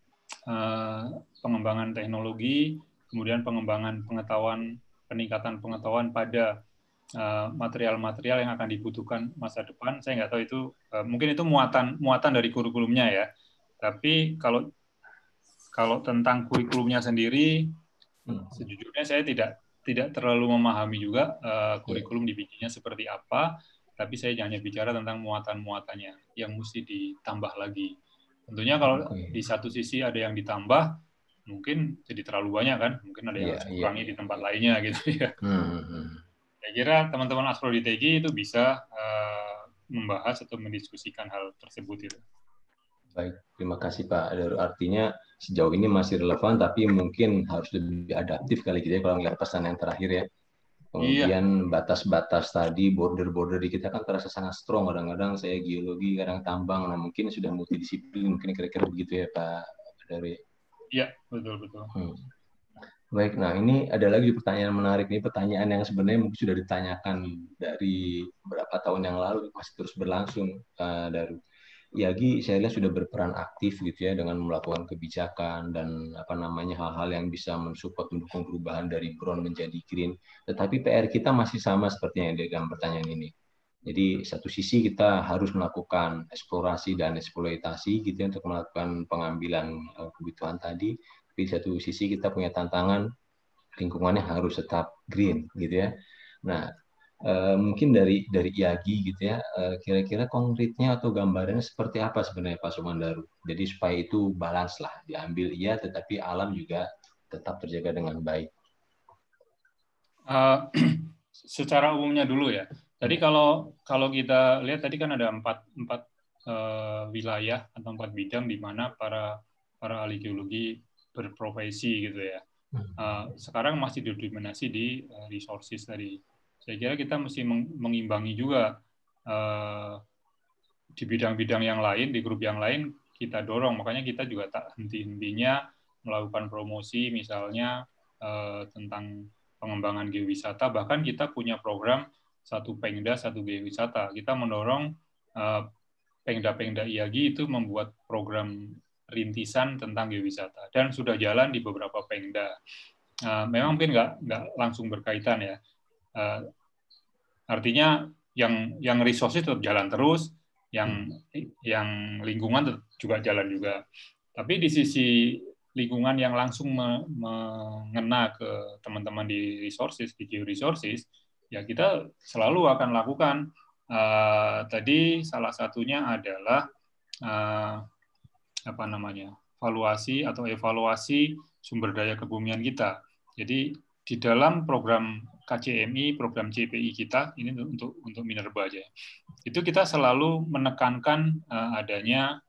pengembangan teknologi, kemudian pengembangan pengetahuan, peningkatan pengetahuan pada material-material yang akan dibutuhkan masa depan. Saya nggak tahu itu, mungkin itu muatan dari kurikulumnya ya. Tapi kalau tentang kurikulumnya sendiri, sejujurnya saya tidak terlalu memahami juga kurikulum dibikinnya seperti apa, tapi saya hanya bicara tentang muatan-muatannya yang mesti ditambah lagi. Tentunya kalau di satu sisi ada yang ditambah, mungkin jadi terlalu banyak kan, mungkin ada yang harus kurangi di tempat lainnya gitu ya. Saya kira teman-teman Aspro di TG itu bisa membahas atau mendiskusikan hal tersebut itu. Baik, terima kasih Pak. Artinya sejauh ini masih relevan, tapi mungkin harus lebih adaptif kali gitu ya kalau melihat pesan yang terakhir ya. Kemudian batas-batas tadi, border-border di kita kan terasa sangat strong. Kadang-kadang saya geologi, kadang tambang. Nah mungkin sudah multidisiplin, mungkin kira-kira begitu ya Pak Dari. Iya, betul-betul. Baik, nah ini ada lagi pertanyaan menarik nih, pertanyaan yang sebenarnya mungkin sudah ditanyakan dari beberapa tahun yang lalu, masih terus berlangsung, Daru. IAGI saya lihat sudah berperan aktif gitu ya dengan melakukan kebijakan dan hal-hal yang bisa mensupport mendukung perubahan dari brown menjadi green. Tetapi PR kita masih sama seperti yang di dalam pertanyaan ini. Jadi satu sisi kita harus melakukan eksplorasi dan eksploitasi gitu ya, untuk melakukan pengambilan kebutuhan tadi. Di satu sisi kita punya tantangan lingkungannya harus tetap green gitu ya. Nah, mungkin dari IAGI gitu ya, kira-kira konkretnya atau gambarannya seperti apa sebenarnya Pak Sumandaru? Jadi supaya itu balance lah, diambil iya, tetapi alam juga tetap terjaga dengan baik. Secara umumnya dulu ya. Tadi kalau kita lihat tadi kan ada empat wilayah atau 4 bidang di mana para ahli geologi berprofesi gitu ya. Sekarang masih didominasi di resources tadi. Saya kira kita mesti mengimbangi juga di bidang-bidang yang lain, di grup yang lain kita dorong. Makanya kita juga tak henti-hentinya melakukan promosi misalnya tentang pengembangan geowisata. Bahkan kita punya program satu Pengda, satu geowisata. Kita mendorong Pengda-Pengda IAGI itu membuat program rintisan tentang geowisata. Dan sudah jalan di beberapa Pengda. Memang mungkin nggak langsung berkaitan ya. Artinya yang resources tetap jalan terus, yang lingkungan juga jalan juga. Tapi di sisi lingkungan yang langsung mengena ke teman-teman di resources, di georesources, ya kita selalu akan lakukan. Tadi salah satunya adalah valuasi atau evaluasi sumber daya kebumian kita. Jadi di dalam program KCMI, program CPI kita, ini untuk minerba aja, itu kita selalu menekankan adanya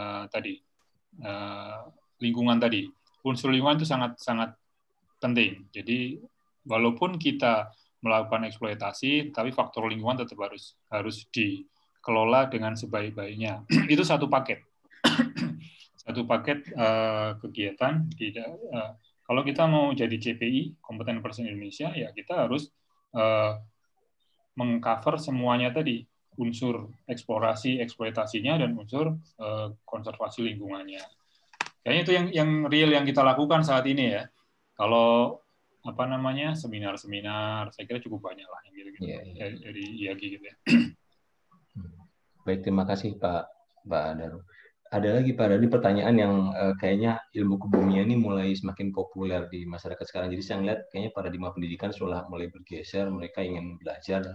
lingkungan tadi. Unsur lingkungan itu sangat penting. Jadi walaupun kita melakukan eksploitasi, tapi faktor lingkungan tetap harus dikelola dengan sebaik-baiknya. Itu satu paket. satu paket kegiatan. Kalau kita mau jadi CPI, Kompeten Person Indonesia, ya kita harus mengcover semuanya tadi, unsur eksplorasi, eksploitasinya, dan unsur konservasi lingkungannya. Kayaknya itu yang real yang kita lakukan saat ini ya. Kalau seminar-seminar, saya kira cukup banyak lah yang gitu-gitu dari IAGI gitu ya. Baik, terima kasih Pak Daru. Ada lagi Pak Daru pertanyaan yang kayaknya ilmu kebumian ini mulai semakin populer di masyarakat sekarang. Jadi saya lihat kayaknya paradigma pendidikan sudah mulai bergeser, mereka ingin belajar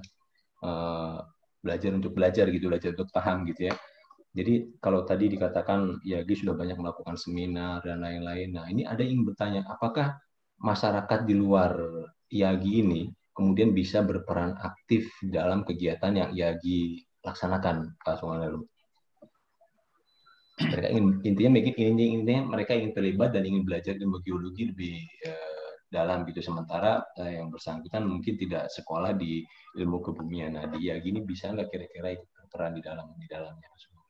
untuk belajar gitu, belajar untuk paham gitu ya. Jadi kalau tadi dikatakan IAGI sudah banyak melakukan seminar dan lain-lain. Nah, ini ada yang bertanya, apakah masyarakat di luar IAGI ini kemudian bisa berperan aktif dalam kegiatan yang IAGI laksanakan, Pak Sumandaru? Mereka intinya mereka ingin terlibat dan ingin belajar ilmu geologi lebih dalam gitu, sementara yang bersangkutan mungkin tidak sekolah di ilmu kebumian. Nah, di IAGI ini bisa nggak kira-kira ikut berperan di dalamnya?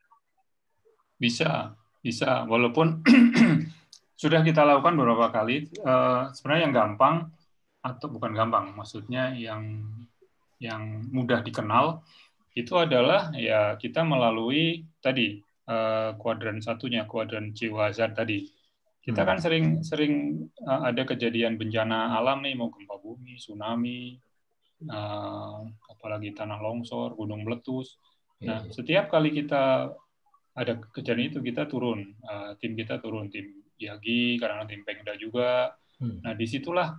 Bisa. Walaupun sudah kita lakukan beberapa kali. Sebenarnya yang gampang, atau bukan gampang, maksudnya yang mudah dikenal itu adalah ya kita melalui tadi kuadran satunya, kuadran geohazard tadi. Kita kan sering ada kejadian bencana alam nih, mau gempa bumi, tsunami, apalagi tanah longsor, gunung meletus. Nah, setiap kali kita ada kejadian itu, kita turun, tim IAGI, kadang-kadang tim Pemda juga. Nah, disitulah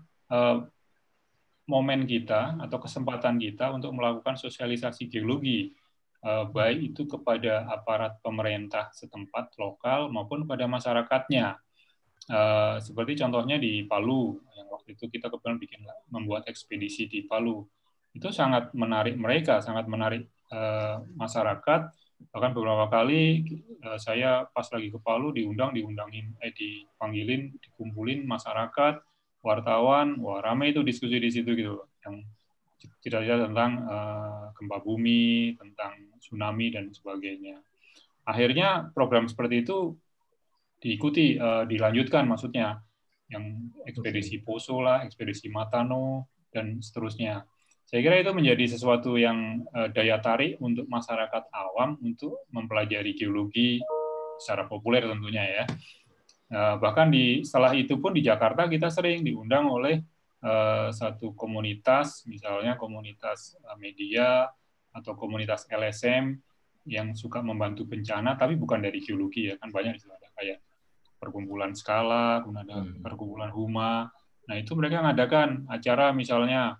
momen kita atau kesempatan kita untuk melakukan sosialisasi geologi, baik itu kepada aparat pemerintah setempat lokal maupun pada masyarakatnya. Seperti contohnya di Palu, yang waktu itu kita kebetulan membuat ekspedisi di Palu. Itu sangat menarik mereka, sangat menarik masyarakat. Bahkan beberapa kali saya pas lagi ke Palu dipanggilin, dikumpulin masyarakat, wartawan, wah ramai itu diskusi di situ gitu, yang cerita-cerita tentang gempa bumi, tentang tsunami dan sebagainya. Akhirnya program seperti itu diikuti, dilanjutkan maksudnya, yang ekspedisi Poso lah, ekspedisi Matano dan seterusnya. Saya kira itu menjadi sesuatu yang daya tarik untuk masyarakat awam untuk mempelajari geologi secara populer tentunya ya. Bahkan setelah itu pun di Jakarta kita sering diundang oleh satu komunitas, misalnya komunitas media atau komunitas LSM yang suka membantu bencana, tapi bukan dari geologi ya, kan banyak di situ, ada kayak perkumpulan Skala, kemudian ada perkumpulan Huma. Nah itu mereka mengadakan acara misalnya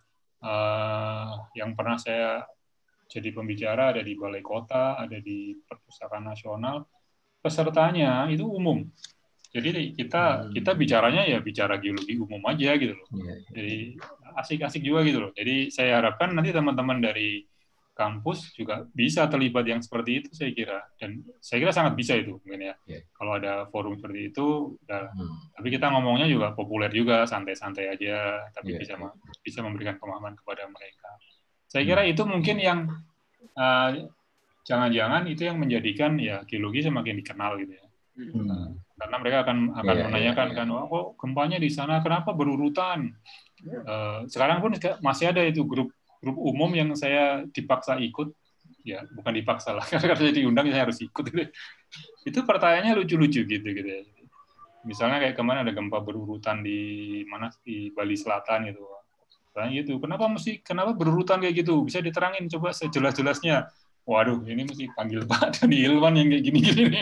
yang pernah saya jadi pembicara, ada di Balai Kota, ada di Perpustakaan Nasional, pesertanya itu umum. Jadi kita bicaranya ya bicara geologi umum aja gitu loh. Jadi asik-asik juga gitu loh. Jadi saya harapkan nanti teman-teman dari kampus juga bisa terlibat yang seperti itu, saya kira. Dan saya kira sangat bisa itu mungkin ya. Kalau ada forum seperti itu, tapi kita ngomongnya juga populer juga, santai-santai aja, tapi bisa memberikan pemahaman kepada mereka. Saya kira itu mungkin yang jangan-jangan itu yang menjadikan ya geologi semakin dikenal gitu ya. Karena mereka akan menanyakan kan, oh, kok gempanya di sana kenapa berurutan? Sekarang pun masih ada itu grup umum yang saya dipaksa ikut, ya bukan dipaksa lah, karena saya diundang saya harus ikut. Itu pertanyaannya lucu-lucu gitu ya. Misalnya kayak kemarin ada gempa berurutan di Bali Selatan gitu. Tanya gitu, kenapa berurutan kayak gitu? Bisa diterangin coba sejelas-jelasnya. Waduh, ini mesti panggil Pak Dani Ilman yang kayak gini-gini nih.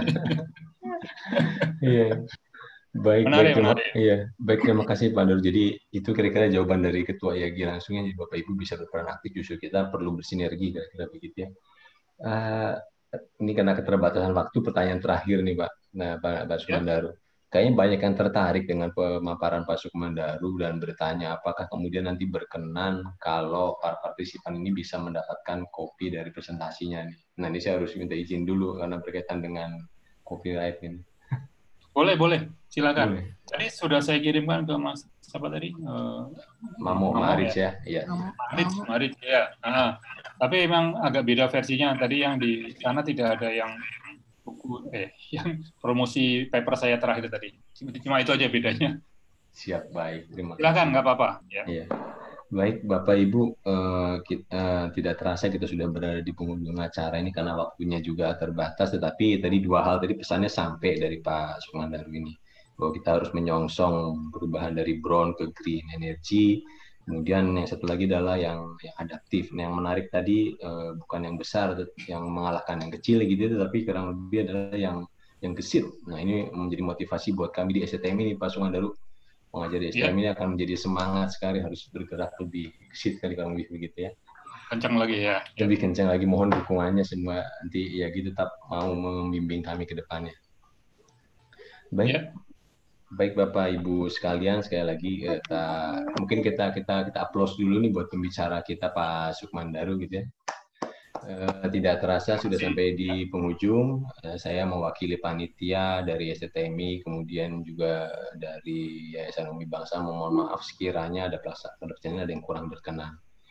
Iya. Baik, terima kasih Pak Daru. Jadi itu kira-kira jawaban dari Ketua IAGI langsungnya, jadi Bapak Ibu bisa berperan aktif, justru kita perlu bersinergi kira-kira begitu ya. Ini karena keterbatasan waktu, pertanyaan terakhir nih Pak. Nah, Pak Sumandaru. Kayaknya banyak yang tertarik dengan pemaparan Pak Sumandaru dan bertanya apakah kemudian nanti berkenan kalau para partisipan ini bisa mendapatkan kopi dari presentasinya nih. Nah, ini saya harus minta izin dulu karena berkaitan dengan copyright ini. Boleh, silakan. Tadi sudah saya kirimkan ke Mas siapa tadi? Maric ya. Iya. Maric ya. Tapi memang agak beda versinya. Tadi yang di sana tidak ada yang buku yang promosi paper saya terakhir tadi. Cuma itu aja bedanya. Siap, baik. Terima kasih. Silakan, nggak apa-apa. Ya. Iya. Baik, Bapak Ibu, tidak terasa kita sudah berada di penghujung acara ini karena waktunya juga terbatas. Tetapi tadi dua hal tadi pesannya sampai dari Pak Sukmandaru ini, bahwa kita harus menyongsong perubahan dari brown ke green energy. Kemudian yang satu lagi adalah yang adaptif. Nah, yang menarik tadi bukan yang besar, yang mengalahkan yang kecil gitu, tetapi kurang lebih adalah yang gesit. Nah, ini menjadi motivasi buat kami di STM ini, Pak Sukmandaru. Pengajar di STM ini akan menjadi semangat sekali, harus bergerak lebih gesit kali kalau lebih begitu ya. Kencang lagi ya. Lebih kencang lagi, mohon dukungannya semua nanti ya gitu, tetap mau membimbing kami ke depannya. Baik. Ya. Baik Bapak Ibu sekalian, sekali lagi mungkin kita applause dulu nih buat pembicara kita Pak Sukmandaru gitu ya. Tidak terasa sudah sampai di penghujung. Saya mewakili panitia dari STMI, kemudian juga dari Yayasan Umi Bangsa, mohon maaf sekiranya ada pelaksanaan ada yang kurang berkenan.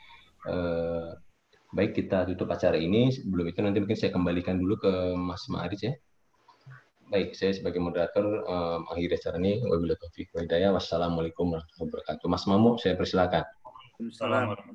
Baik, kita tutup acara ini. Sebelum itu nanti mungkin saya kembalikan dulu ke Mas Ma'arij ya. Baik, saya sebagai moderator mengakhiri acara ini. Wabillahi taufiq wal hidayah. Wassalamualaikum warahmatullahi wabarakatuh. Mas Mamu, saya persilakan. Assalamualaikum.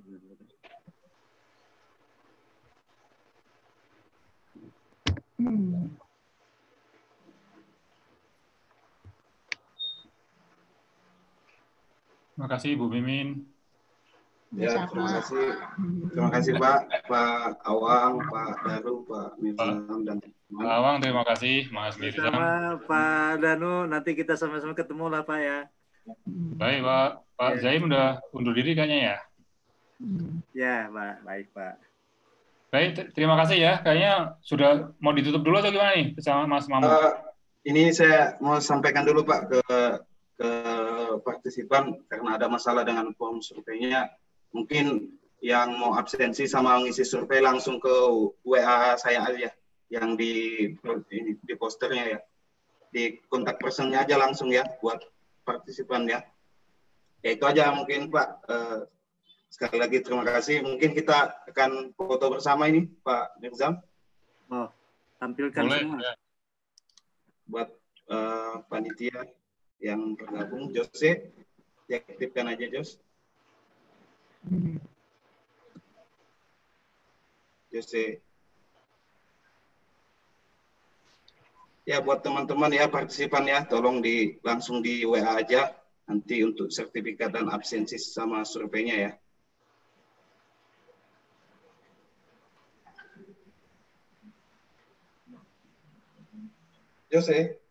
Terima kasih Bu Mimin. Ya, terima kasih Pak Awang, Pak Daru, Pak Mirzam dan Pak Awang, terima kasih, Mas Mirzam. Pak Danu, nanti kita sama-sama ketemu lah Pak ya. Baik Pak, Pak Zaim udah undur diri kayaknya ya. Ya Pak, baik Pak. Baik, terima kasih ya. Kayaknya sudah mau ditutup dulu atau gimana nih sama Mas Mamu? Ini saya mau sampaikan dulu Pak ke partisipan karena ada masalah dengan form surveinya. Mungkin yang mau absensi sama ngisi survei langsung ke WA saya aja yang di posternya ya. Di kontak personnya aja langsung ya buat partisipan ya. Ya itu aja mungkin Pak. Sekali lagi terima kasih. Mungkin kita akan foto bersama ini Pak Mirzam. Oh, tampilkan boleh, semua. Ya. Buat panitia yang bergabung, Jose, diaktifkan aja Jos. Jose. Ya buat teman-teman ya partisipan ya, tolong langsung di WA aja nanti untuk sertifikat dan absensi sama surveinya ya. Jose.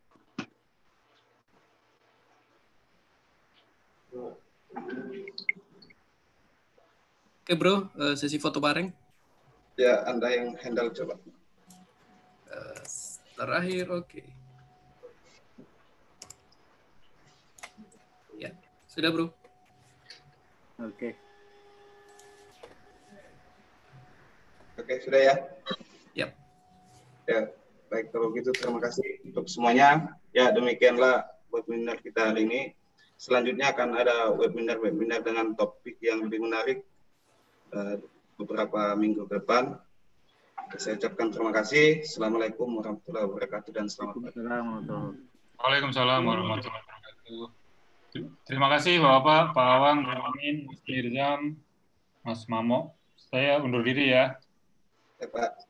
Oke bro, sesi foto bareng. Ya, Anda yang handle coba. Terakhir, oke. Ya, sudah bro. Oke. Oke, sudah ya? Yap. Ya, baik kalau gitu terima kasih untuk semuanya. Ya, demikianlah webinar kita hari ini. Selanjutnya akan ada webinar dengan topik yang lebih menarik beberapa minggu ke depan. Saya ucapkan terima kasih. Assalamualaikum warahmatullahi wabarakatuh dan selamat pagi. Waalaikumsalam warahmatullahi wabarakatuh. Terima kasih Bapak, Pak Awang, Pak Amin, Mas Mirzam, Mas Mamo. Saya undur diri ya. Ya Pak.